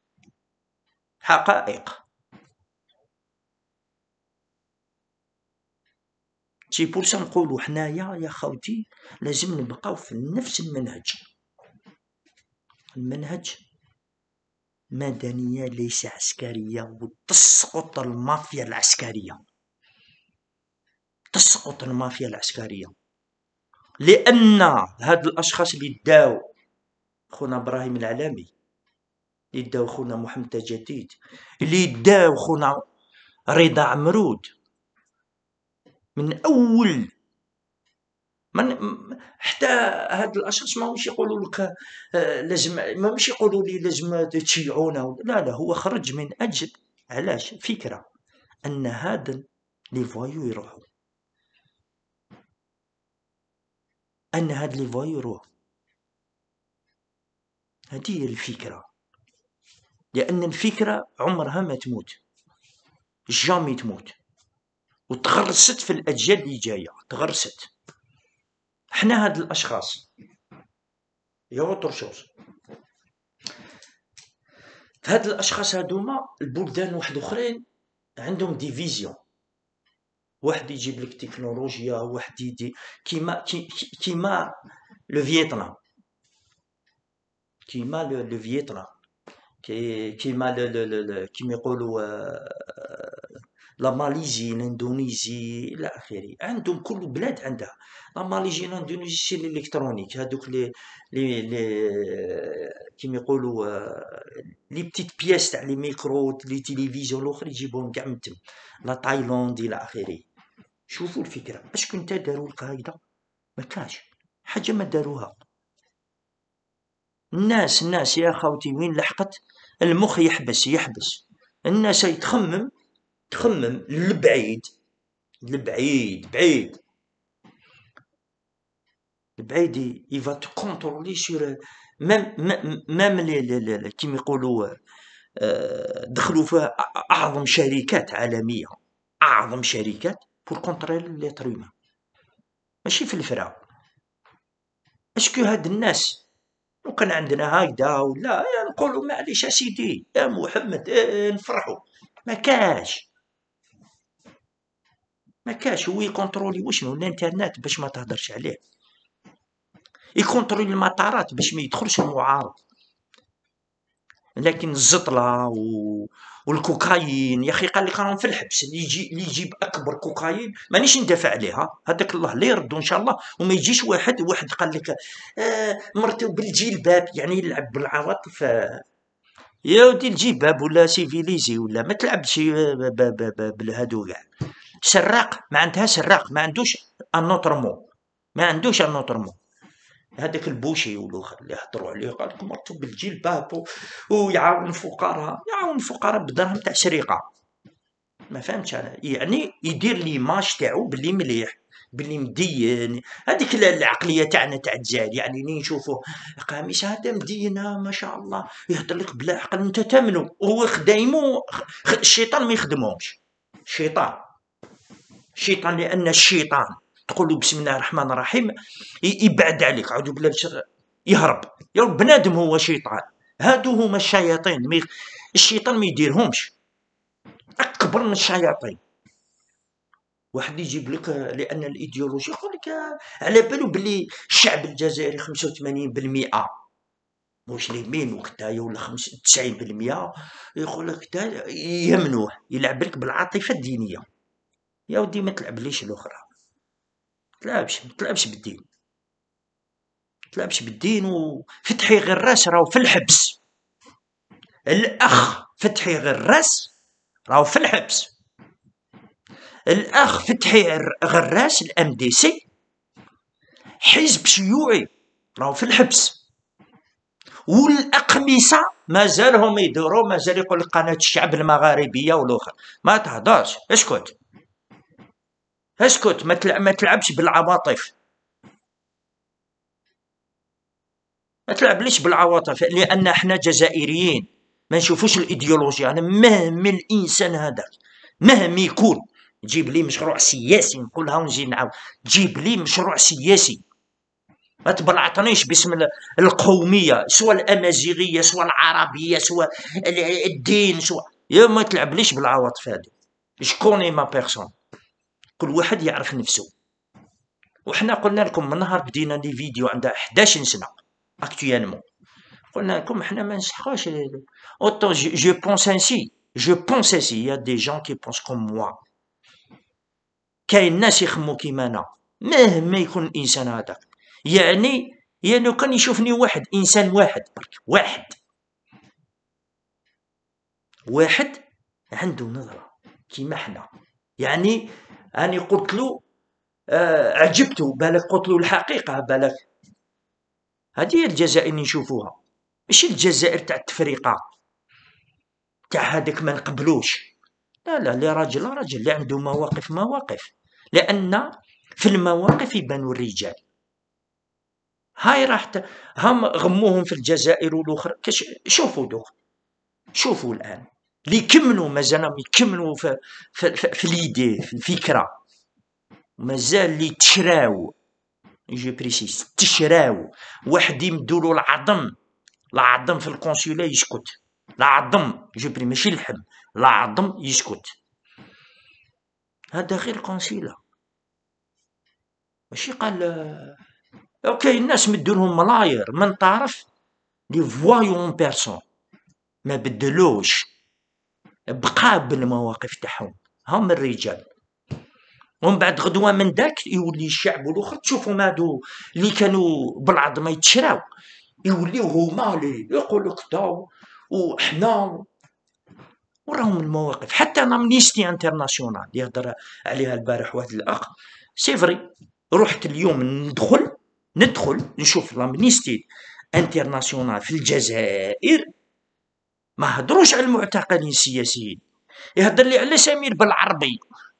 Speaker 1: حقائق. سي بور سا نقولوا حنايا يا خوتي لازم نبقاو في نفس المنهج. المنهج مدنية ليس عسكرية، وتسقط المافيا العسكرية، تسقط المافيا العسكرية، لأن هاد الأشخاص اللي داو خونا إبراهيم العلامي، اللي داو خونا محمد تجديد، اللي داو خونا رضا عمرود، من أول من حتى هاد الاشخاص ماهمش يقولوا لك آه، لازم، ماهمش يقولوا لي لازم تشيعونا، لا لا، هو خرج من اجل علاش فكره ان هذا لي فوايو يروحوا، ان هاد لي فوايو يروحوا، هذه هي الفكره، لان الفكره عمرها ما تموت، جامي تموت، وتغرست في الاجيال اللي جايه، تغرست. حنا هاد الاشخاص يا اوتر، هاد الاشخاص هادوما البلدان واحد اخرين عندهم ديفيزيون، واحد يجيب لك تكنولوجيا، واحد يدي كيما كي كيما لو فيتنام، كيما لو لو فيتنام، كي كيما لو لو لو كيما يقولوا لا ماليزي، الاندونيزي الى اخره، عندهم كل بلاد عندها. لا ماليزي الاندونيزي سي الالكترونيك، هادوك لي لي لي كيما يقولوا لي بتيت بياس تاع لي ميكرو لي تيليفزيون الاخر يجيبوهم كاع من تما، لا تايلاند الى اخره. شوفوا الفكره، اشكون نتا داروا القاعده؟ ما كاش حاجه ما داروها. الناس الناس يا خوتي وين لحقت؟ المخ يحبس يحبس، الناس يتخمم تخمم لبعيد، لبعيد بعيد لبعيد، il va te contrôler sur même même les كيما يقولوا دخلوا فيها اعظم شركات عالميه، اعظم شركات pour contrôler l'être humain، ماشي في الفرا. اشكو هاد الناس لو كان عندنا هكذا ولا نقولوا معليش اسيدي يا محمد اه نفرحوا، ما كاش ما كاش. هو يكونترولي وشنو؟ الانترنت باش ما تهدرش عليه، يكونترولي المطارات باش ما يدخلش المعارض، لكن الزطله و... والكوكايين يا اخي قال لك راهم في الحبس، اللي يجي اللي يجيب اكبر كوكايين مانيش ندافع عليها، هذاك الله اللي يردو ان شاء الله، وما يجيش واحد واحد قال لك آه مرتو بالجلباب يعني يلعب بالعواطف. آه يا ودي الجلباب ولا سيفيليزي ولا ما تلعبش بهادو كاع. سراق ما عندها سراق، ما عندوش انوتر مو، ما عندوش انوتر مو. هذاك البوشي والاخر اللي هضروا عليه قال لك مرتو بالجلباب ويعاون الفقراء، يعاون الفقراء بدراهم تاع سرقه، ما فهمتش انا، يعني يدير ليماج تاعو باللي مليح باللي مدين. هذيك العقليه تاعنا تاع الجزائر، يعني ني نشوفوه قميص هذا مدينه ما شاء الله يهضر لك بلا عقل، انت تامنو هو خدايمو. الشيطان ما يخدمهمش، الشيطان الشيطان لان الشيطان تقول له بسم الله الرحمن الرحيم يبعد عليك، اعوذ بالله يهرب. يا بنادم هو شيطان، هادو هما الشياطين، الشيطان ما يديرهمش، اكبر من الشياطين. واحد يجيب لك لان الايديولوجي يقول لك على بالو بلي الشعب الجزائري خمسة وثمانين بالمئة مسلمين وكتايا ولا تسعين بالمئة، يقول لك كتايا يمنوه، يلعب لك بالعاطفه الدينيه. يا ودي ما تلعبليش الاخرى، تلعبش ما تلعبش بالدين، تلعبش بالدين. وفتحي غراس راهو في الحبس، الاخ فتحي غراس راهو في الحبس، الاخ فتحي غراس الام دي سي حزب شيوعي راهو في الحبس، والاقمصه مازالهم يدوروا، مازال يقول لك قناه الشعب المغاربيه والاخر، ما تهضرش، اسكت اسكت، ما تلعب ما تلعبش بالعواطف، ما تلعبليش بالعواطف، لان احنا جزائريين ما نشوفوش الايديولوجيا. انا مهما الانسان هذاك مهما يكون، جيب لي مشروع سياسي نقولها ونجي نعاود، جيب لي مشروع سياسي، ما تبلعطنيش باسم القوميه، سواء الامازيغيه سواء العربيه سواء الدين سواء، يا ما تلعبليش بالعواطف هذه. شكوني ما بيرسون، كل واحد يعرف نفسه. وحنا قلنا لكم من نهار بدينا لي فيديو عندها حداش سنه اكتويلمون، قلنا لكم حنا ما نسحقوش. autant je, je pense ainsi je pense ainsi il y a des gens qui pensent comme moi. كاين ناس يخمو كيما انا مهما يكون الانسان هذاك، يعني يعني لو كان يشوفني واحد انسان واحد برك واحد واحد عنده نظرة كيما حنا، يعني اني قلت له آه عجبته بالك، قلت له الحقيقة بالك. هذه هي الجزائر اللي نشوفوها، ماشي الجزائر تاع التفريقة تاع هذاك ما نقبلوش. لا لا اللي راجل راجل، اللي عنده مواقف مواقف، لأن في المواقف يبانوا الرجال. هاي راح ت... هم غموهم في الجزائر والاخر كش... شوفوا دوك، شوفوا الان اللي يكملوا مازال يكملوا في في, في, في ليدي في الفكره، مازال اللي تشراو يجي بريسيس تشراو. واحد يمدولو العظم العظم في القنصلة يسكت، العظم جو بري ماشي اللحم، العظم يسكت. هذا غير قنصلة، ماشي قال اوكي الناس مدولهم ملاير من تعرف لي فوايون بيرسون ما بدلوش، بقى بالمواقف تاعهم هم الرجال. ومن بعد غدوه من داك يولي الشعب والاخر تشوفهم هادو اللي كانوا بالعظمه يتشراو يوليو هما اللي يقولوا كدا وحنا. وراهم المواقف حتى امنيستي انترناسيونال يهضر عليها البارح واحد الاخ. سي فري رحت اليوم ندخل ندخل نشوف لامنيستي انترناسيونال في الجزائر، ما هضروش على المعتقلين السياسيين، يهضر لي على سمير بالعربي،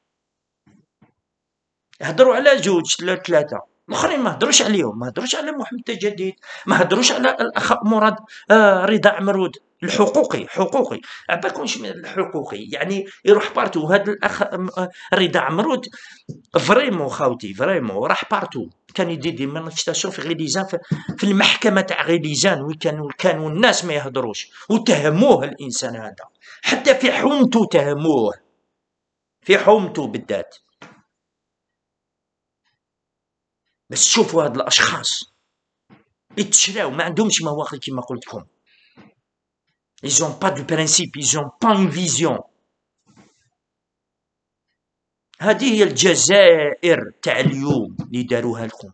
Speaker 1: يهضروا على جوج ثلاثه الاخرين ما هضروش عليهم، ما هضروش على محمد تجديد، ما هضروش على الاخ مراد آه رضا عمرود الحقوقي حقوقي عباكمش الحقوقي يعني يروح بارتو. هذا الاخ آه رضا عمرود فريمون خاوتي فريمون راح بارتو، كان يدير دي مانيفستاسيون في غيليزان في, في المحكمه تاع غيليزان وين كانوا كانوا الناس ما يهضروش وتهموه الانسان هذا، حتى في حومته تهموه في حومته بالذات. بس شوفوا هاد الاشخاص يتشراو ما عندهمش مواقف كما قلت لكم، ils ont pas de principe ils ont pas une vision. هذه هي الجزائر تاع اليوم اللي داروها لكم.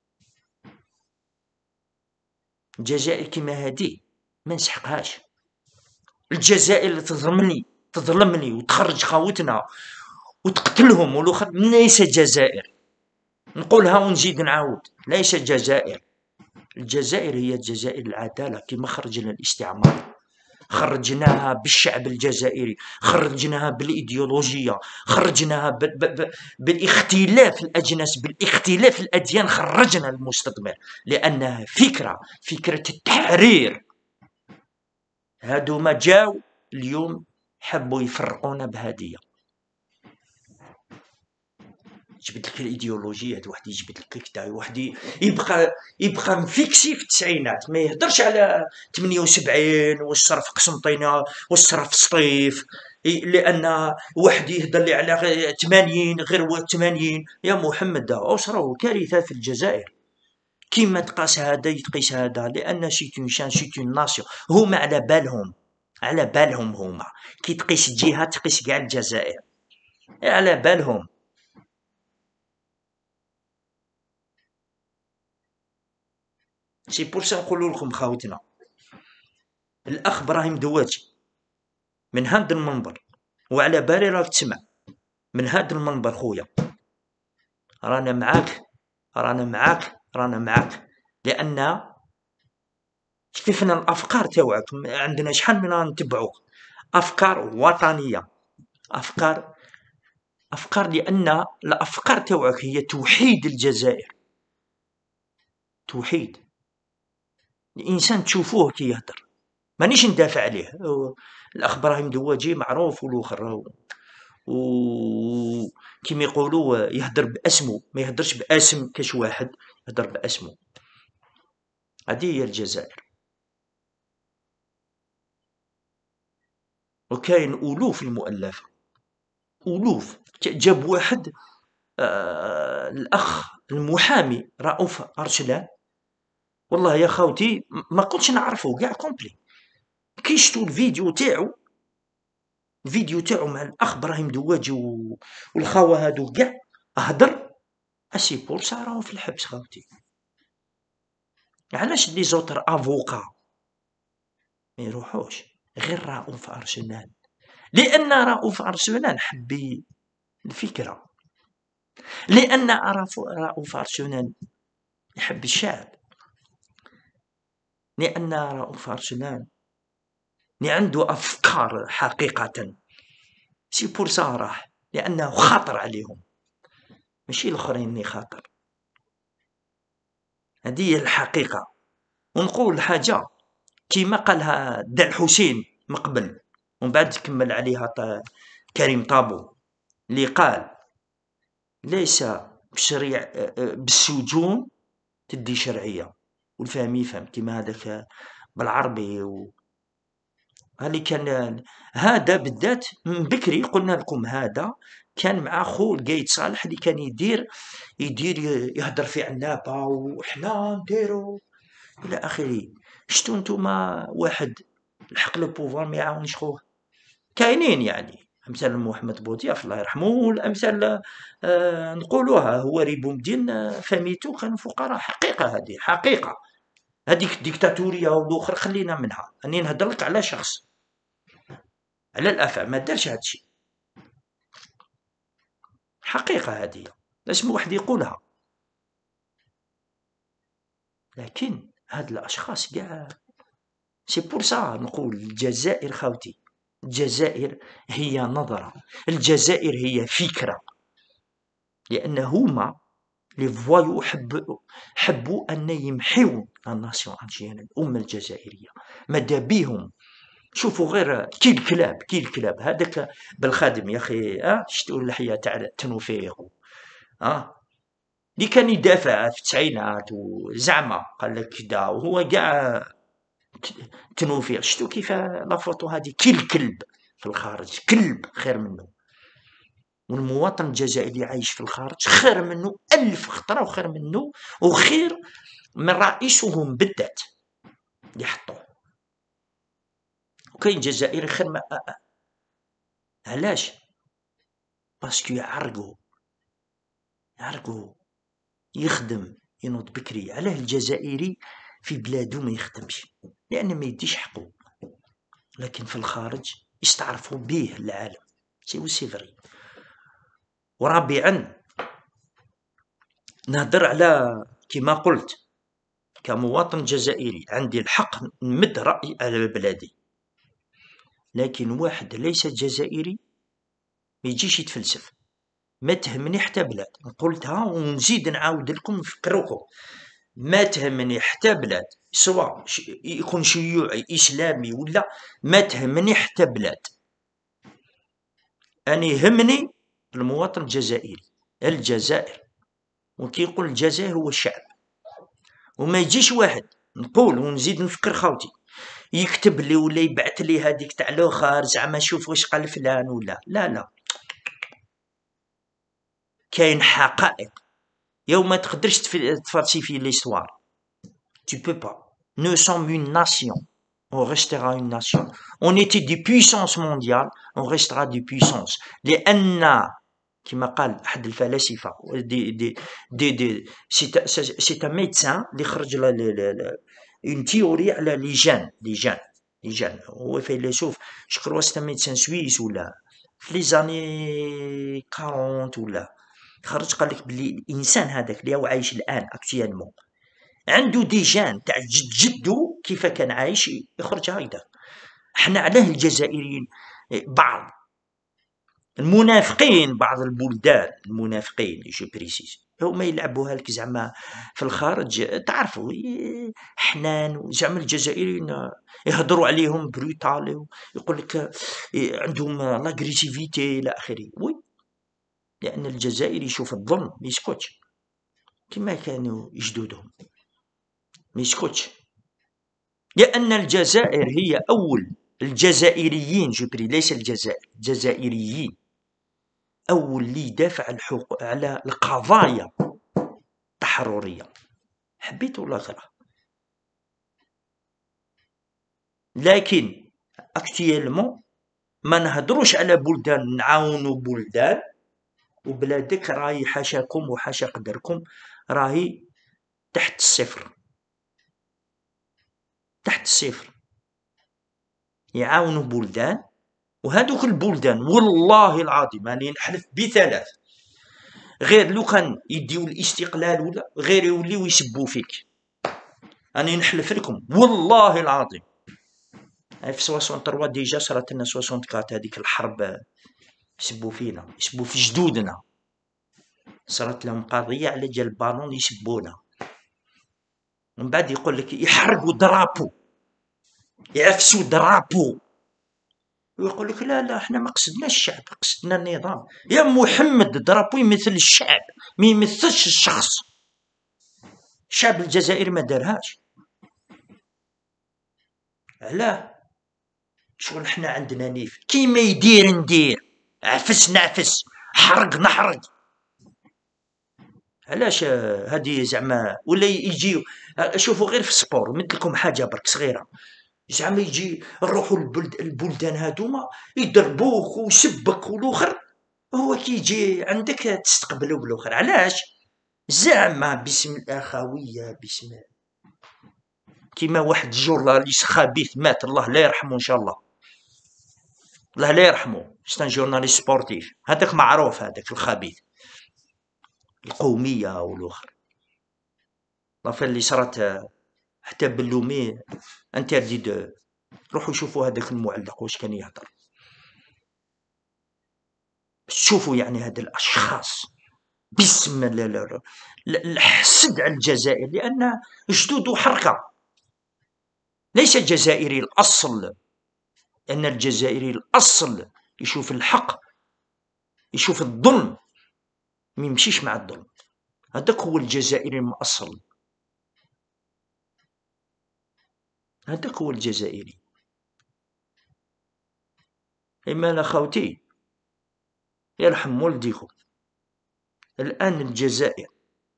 Speaker 1: الجزائر كيما هذه ما نسحقهاش. الجزائر اللي تظلمني تظلمني وتخرج خاوتنا وتقتلهم والاخر ليس جزائر. نقولها ونزيد نعاود ليس جزائر. الجزائر هي الجزائر العدالة كما خرجنا الاستعمار، خرجناها بالشعب الجزائري، خرجناها بالايديولوجيه، خرجناها ب... ب... ب... بالاختلاف الاجناس بالاختلاف الاديان، خرجنا المستثمر لانها فكره فكره التحرير. هادو ما جاو اليوم حبوا يفرقونا بهديه، جبت لك الايديولوجيه، واحد يجبد لك كدا، واحد يبقى يبقى مفيكسي في التسعينات، ما يهدرش على ثمانية وسبعين والصرف قسنطينه والصرف سطيف، لان واحد يهدر لي على ثمانين غير ثمانين. يا محمد واش راهو كارثه في الجزائر. كيما تقاس هذا يتقيس هذا، لان سيت اون شان سيت اون ناسيون. هما على بالهم على بالهم هما كي تقيس جهه تقيس كاع الجزائر على بالهم. سي بور سا نقول لكم خاوتنا الاخ ابراهيم دواتي من هذا المنبر، وعلى بالي راك تسمع من هذا المنبر خويا، رانا معاك رانا معاك رانا معاك، لان شفنا الافكار تاوعك عندنا شحال من نتبعوك، افكار وطنيه، افكار افكار لان الافكار تاوعك هي توحيد الجزائر، توحيد الانسان تشوفوه كي يهدر. مانيش ندافع عليه، الاخ ابراهيم دواجي معروف والاخر و كيما يقولوا يهدر باسمه ما يهدرش باسم كاش واحد، يهدر باسمه. هذه هي الجزائر. وكاين الوف المؤلفه الوف. جاب واحد آه الاخ المحامي رؤوف ارشلان والله يا خاوتي ما كنتش نعرفو كاع كومبلي، كي شفتو الفيديو تاعو الفيديو تاعو مع الأخ إبراهيم دواجي و والخاوة هادو كاع هدر، أسي بور سا راهو في الحبس خاوتي. علاش لي زوتر افوكا ما يروحوش غير رؤوف أرسنال؟ لأن رؤوف أرسنال حبي الفكرة، لأن رؤوف أرسنال يحب الشعب، لأن رؤوف أرسنال عنده أفكار حقيقة، سي بور سا راح، لأنه خاطر عليهم ماشي الآخرين اللي خاطر، هذه هي الحقيقة. ونقول حاجة كيما قالها دا الحسين من قبل ومن بعد كمل عليها كريم طابو اللي قال ليس بشريع بالسجون تدي شرعية، والفهم يفهم كيما هذاك بالعربي و هاللي كان هذا بالذات من بكري قلنا لكم، هذا كان مع خو القايد صالح اللي كان يدير يدير يهدر في عنابة وحنا نديرو الى اخره. شتو نتوما واحد الحق لو بوفوار ما يعاونش خوه، كاينين يعني امثال محمد بوطياف الله يرحمه، والامثال آه نقولوها هو ريبومدين آه فاميتو كانوا فقراء، حقيقه هذه حقيقه. هذيك الديكتاتوريه والاخر خلينا منها، راني نهضر لك على شخص على الافعى ما دارش هذا الشيء، حقيقه هذه لازم واحد يقولها. لكن هاد الاشخاص كاع سي بور سا نقول الجزائر خاوتي، الجزائر هي نظرة، الجزائر هي فكرة، لأن هما لي فوايو حبوا حبوا أن يمحيو لا ناسيون الجيريان الأمة الجزائرية، مادا بيهم شوفوا غير كي الكلاب كي الكلاب هذاك بالخادم يا أخي، أه شتو اللحية تاع التنوفيق أه اللي كان يدافع في التسعينات وزعما قال لك كدا وهو كاع تنوفيق، شتو كيف لافوطو هادي كي الكلب في الخارج، كلب خير منه. والمواطن الجزائري اللي عايش في الخارج خير منه ألف خطرة، وخير منه وخير من رئيسهم بالذات اللي حطوه. وكاين جزائري خير ما علاش؟ باسكو يعرقو يعرقو يخدم ينوض بكري. علاه الجزائري في بلادو ما يخدمش؟ لأن ما يديش حقه، لكن في الخارج يستعرفوا به العالم، سي وسي فري. ورابعا نهضر على كما قلت كمواطن جزائري عندي الحق نمد رأي على بلادي، لكن واحد ليس جزائري ما يجيش يتفلسف. ما تهمني حتى بلاد، قلتها ونزيد نعاود لكم نفكركم، ما تهمني حتى بلاد سواء يكون شيوعي اسلامي ولا، ما تهمني حتى بلاد، أنا يهمني المواطن الجزائري الجزائر. وكي يقول الجزائر هو الشعب، وما يجيش واحد نقول ونزيد نفكر خاوتي يكتب لي ولا يبعث لي هذيك تاع الاخر زعما شوف واش قال فلان ولا لا لا، كاين حقائق. يوم ما تقدرش تفالسيفي ليستوار tu peux pas. Nous sommes une nation, on restera une nation. On était des puissances mondiales, on restera des puissances. لأن كما قال أحد الفلاسفة دي دي دي دي سي ان ميدسان اللي خرج اون تيوري على لي جان لي جان لي جان هو فيلسوف شكروا سي ان ميدسان سويس ولا في لي زاني أربعين ولا خرج قال لك بلي الانسان هذاك اللي هو عايش الان اكتيالمون عنده دي جان تاع جد جدو كيف كان عايش يخرج هكذا. حنا علاه الجزائريين بعض المنافقين بعض البلدان المنافقين جو بريسيز هما يلعبوها لك زعما في الخارج تعرفوا حنان، زعما الجزائريين يهضروا عليهم بروتال يقول لك عندهم لاغريسيفيتي الى اخره. وي لان الجزائري يشوف الظلم ما يسكتش كما كانوا جدودهم ما يسكتش، لان الجزائر هي اول الجزائريين جبري ليس الجزائر الجزائريين أول اللي يدافع الحقوق على القضايا التحررية، حبيت ولا كره لكن اكتيالمون ما نهضروش على بلدان نعاونو بلدان، وبلادك راهي حاشاكم وحاشا قدركم راهي تحت الصفر، تحت الصفر. يعاونوا بلدان، وهذوك البلدان والله العظيم راني نحلف بثلاث، غير لو كان يديو الاستقلال ولا غير يوليو يسبوا فيك، راني نحلف لكم والله العظيم. في ثلاثة وثمانين ديجا صرات لنا أربعة وستين هذيك الحرب، يسبوا فينا، يسبوا في جدودنا، صرات لهم قضيه على جال البالون يسبونا، من بعد يقول لك يحرقوا درابو، يعفسوا درابو، ويقول لك لا لا احنا ما قصدناش الشعب، قصدنا النظام. يا محمد درابو يمثل الشعب، ما يمثلش الشخص. الشعب الجزائري ما دارهاش. علاه؟ شغل حنا عندنا نيف كيما يدير ندير، عفس نعفس، حرق نحرق. علاش هادي زعما ولا يجيو؟ شوفوا غير في السبور مثلكم حاجه برك صغيره، زعما يجي نروحوا البلد البلدان هادوما يضربوك ويسبك والاخر هو كيجي عندك تستقبلو بالاخر. علاش؟ زعما باسم الاخويه، باسم كيما واحد الجورناليست خبيث مات الله لا يرحمه ان شاء الله، الله لا يرحمه، ستان جورناليست سبورتيف هذاك معروف، هذاك الخبيث القوميه والاخر لافير اللي صرات حتى بلومي انتردي دو. روحوا شوفوا هذاك المعلق واش كان يهضر، شوفوا يعني هاد الاشخاص باسم الحسد على الجزائر، لان جدود حركه ليس الجزائري الاصل، لان الجزائري الاصل يشوف الحق، يشوف الظلم، ما يمشيش مع الظلم. هذاك هو الجزائري المأصل، هذاك هو الجزائري. اما لا خوتي يرحم والديكم، الان الجزائر،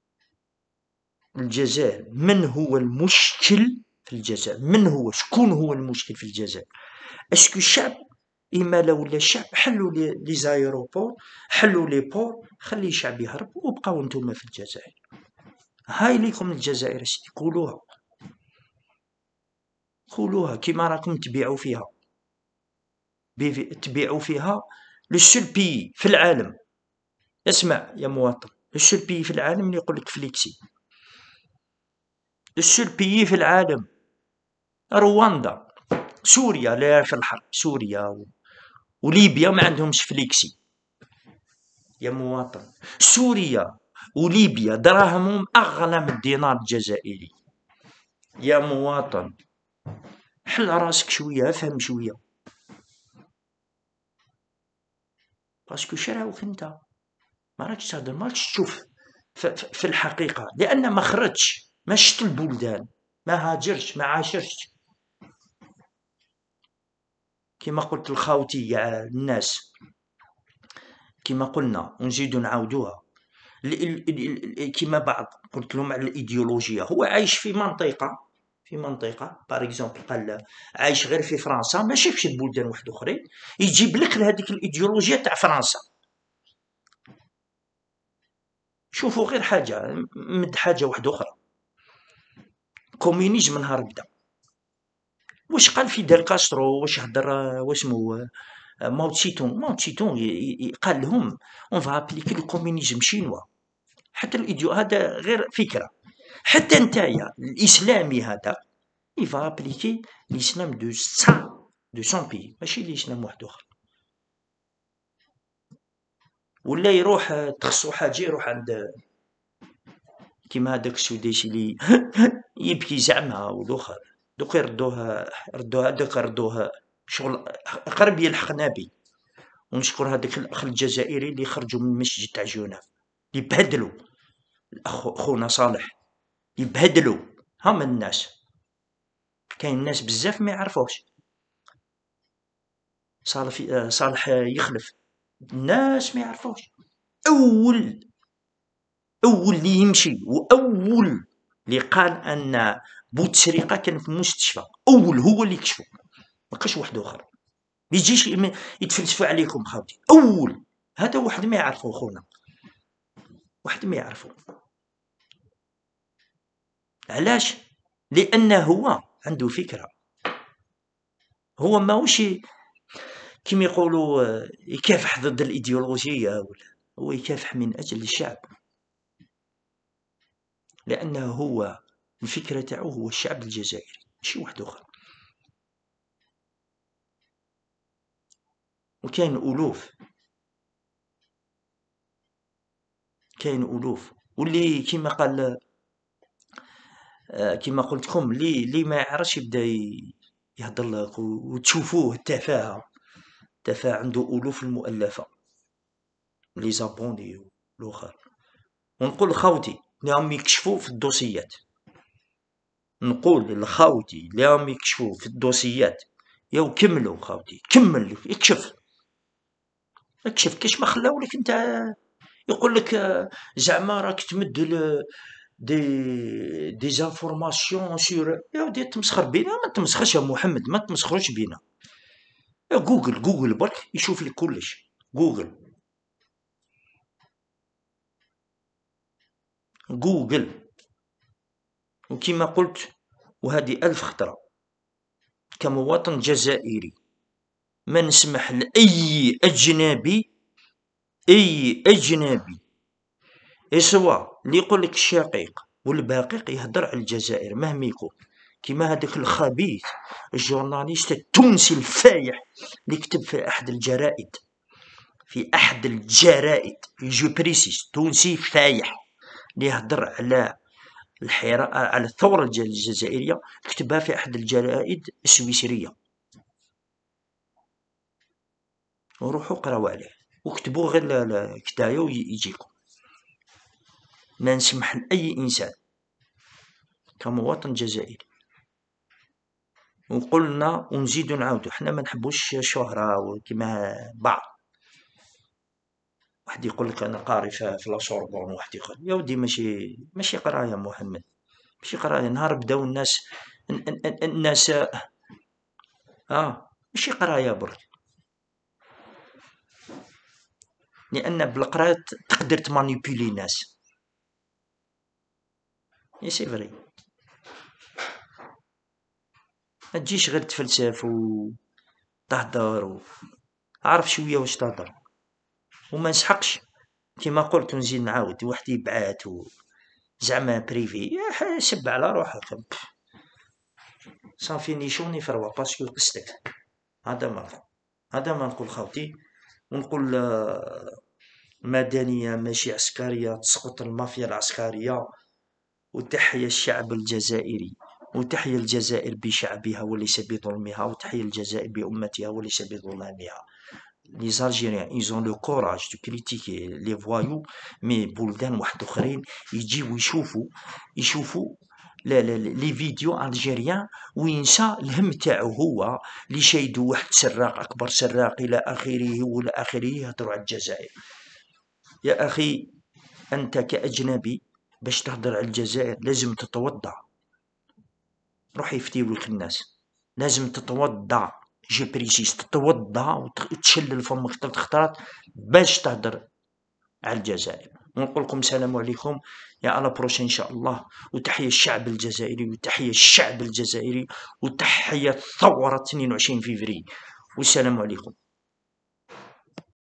Speaker 1: الجزائر من هو المشكل في الجزائر؟ من هو شكون هو المشكل في الجزائر؟ اسكو الشعب؟ إما لا ولا الشعب حلوا لي لي زايروبور، حلوا لي بور، خلي الشعب يهرب وبقاو نتوما في الجزائر. هاي ليكم الجزائر سيدي، قولوها قولوها كيما راكم تبيعوا فيها، تبيعوا فيها. لو سول بي في العالم، اسمع يا مواطن، لو سول بي في العالم اللي يقول لك فليكسي، لو سول بي في العالم، رواندا، سوريا لا في الحرب، سوريا و... وليبيا ما عندهمش فليكسي يا مواطن. سوريا وليبيا دراهمهم أغلى من الدينار الجزائري. يا مواطن حل راسك شوية، افهم شوية، باسكو شراوك انت، ما راكش تهدر، ما راكش تشوف في الحقيقة، لأن ما خرجش، ما شت البلدان، ما هاجرش، ما عاشرش. كما قلت الخاوتي يا الناس، كما قلنا ونزيدو نعاودوها، كما بعض قلت لهم على الايديولوجيا. هو عايش في منطقه، في منطقه بار اكزومبل قال عايش غير في فرنسا، ما شافش البلدان واحد اخرين، يجيب لك هذيك الايديولوجيا تاع فرنسا. شوفوا غير حاجه مد حاجه واحده اخرى، كومينيزم نهار بدا واش قال فيدال كاسترو، واش هضر واسمو ماو تسيتون، ماو تسيتون قال لهم اون فا ابليكي لو كومينيزم شينوا. حتى الايديو هذا غير فكره، حتى نتايا الاسلامي هذا يفا ابليكي الاسلام دو سا دو سون بي، ماشي الاسلام واحد اخر. ولا يروح تخصو حاجه يروح عند كيما هذاك السوديسي اللي يبكي زعما والاخر، دوك يردوه ردوه هذاك ردوه شغل قرب يلحقنا بي. ونشكر هذاك الاخ الجزائري اللي خرجوا من المسجد تاع جوناف، اللي بهدلوا الاخ خونا صالح، يبهدلوا. هم الناس كاين ناس بزاف ما يعرفوش صالح، صالح يخلف، الناس ما يعرفوش. اول اول اللي يمشي واول اللي قال ان بوتسريقه كان في المستشفى، اول هو اللي كشفه، مابقاش واحد اخر، ما يجيش يتفلسفوا عليكم خاوتي. اول هذا واحد ما يعرفو خونا، واحد ما يعرفو. علاش؟ لأنه هو عنده فكرة، هو ماهوش كيما يقولوا يكافح ضد الإيديولوجية، ولا هو يكافح من أجل الشعب، لأنه هو الفكرة تاعو هو الشعب الجزائري ماشي واحد آخر. وكاين ألوف، كاين ألوف، واللي كيما قال كيما قلت لكم اللي اللي ما يعرفش يبدا يهضر لك وتشوفوه التفاهة، التفاهة عنده ألوف المؤلفة لي زابوني والآخر. ونقول لخاوتي اللي راهم يكشفوا في الدوسيات، نقول لخاوتي اللي راهم يكشفوا في الدوسيات، ياو كملوا خاوتي، كمل اكشف اكشف. كاش ما خلاولك انت يقول لك زعما راك تمد دي دي زانفورماسيون سور، يا ودي تمسخر بينا؟ ما تمسخرش يا محمد، ما تمسخروش بينا. جوجل جوجل برك يشوف لك كلش، جوجل جوجل. وكما قلت وهذه ألف خطرة، كمواطن جزائري ما نسمح لأي أجنبي، أي أجنبي سواء اللي يقول لك الشقيق والباقيق يهدر على الجزائر مهما يكون. كيما هذاك الخبيث الجورناليست التونسي الفايح اللي كتب في أحد الجرائد، في أحد الجرائد جو بريسيس، تونسي فايح اللي يهدر على الحراء على الثورة الجزائرية، كتبها في أحد الجرائد السويسرية. وروحوا قراو عليه وكتبوا غير كدايا ويجيكم. ما نسمح لأي إنسان كمواطن جزائري. وقلنا ونزيدو نعاودو، حنا ما نحبوش الشهرة كيما بعض. واحد يقول لك انا قاري في لا سوربون، واحد يقول يا ودي ماشي ماشي قرايه محمد، ماشي قرايه. نهار بداو الناس الناس اه ماشي قرايه برك، لان بالقرايه تقدر تمانيبيلي ناس. يا سي فري، ما تجيش غير تفلسف وتهدر و... عارف شويه واش تهدر وما نسحقش. كيما قلت ونزيد نعاود، واحد يبعات و زعما بريفي سب على روحك صافي نيشو ني فروا باسكو قصتك. هذا ما هذا ما نقول خاوتي. ونقول مدنية ماشي عسكرية، تسقط المافيا العسكرية. وتحيا الشعب الجزائري، وتحيا الجزائر بشعبها وليس بظلمها، وتحيا الجزائر بأمتها وليس بظلامها. Les Algériens ils ont le courage de critiquer les voyous، مي بلدان واحد اخرين يجيو يشوفوا يشوفوا لا لا لي فيديو الجيريان وينسى الهم تاعو هو اللي شايدو واحد سراق اكبر سراق الى اخره والى اخره يهضروا على الجزائر. يا اخي انت كاجنبي باش تهضر على الجزائر لازم تتوضا، روح يفتيولك الناس، لازم تتوضا جي بريسيس، تتوضا وتشلل فمك ثلاث خطرات باش تهضر على الجزائر. ونقول لكم السلام عليكم، يا على بروشين ان شاء الله. وتحية الشعب الجزائري، وتحية الشعب الجزائري، وتحية ثورة اثنين وعشرين فيفري، والسلام عليكم.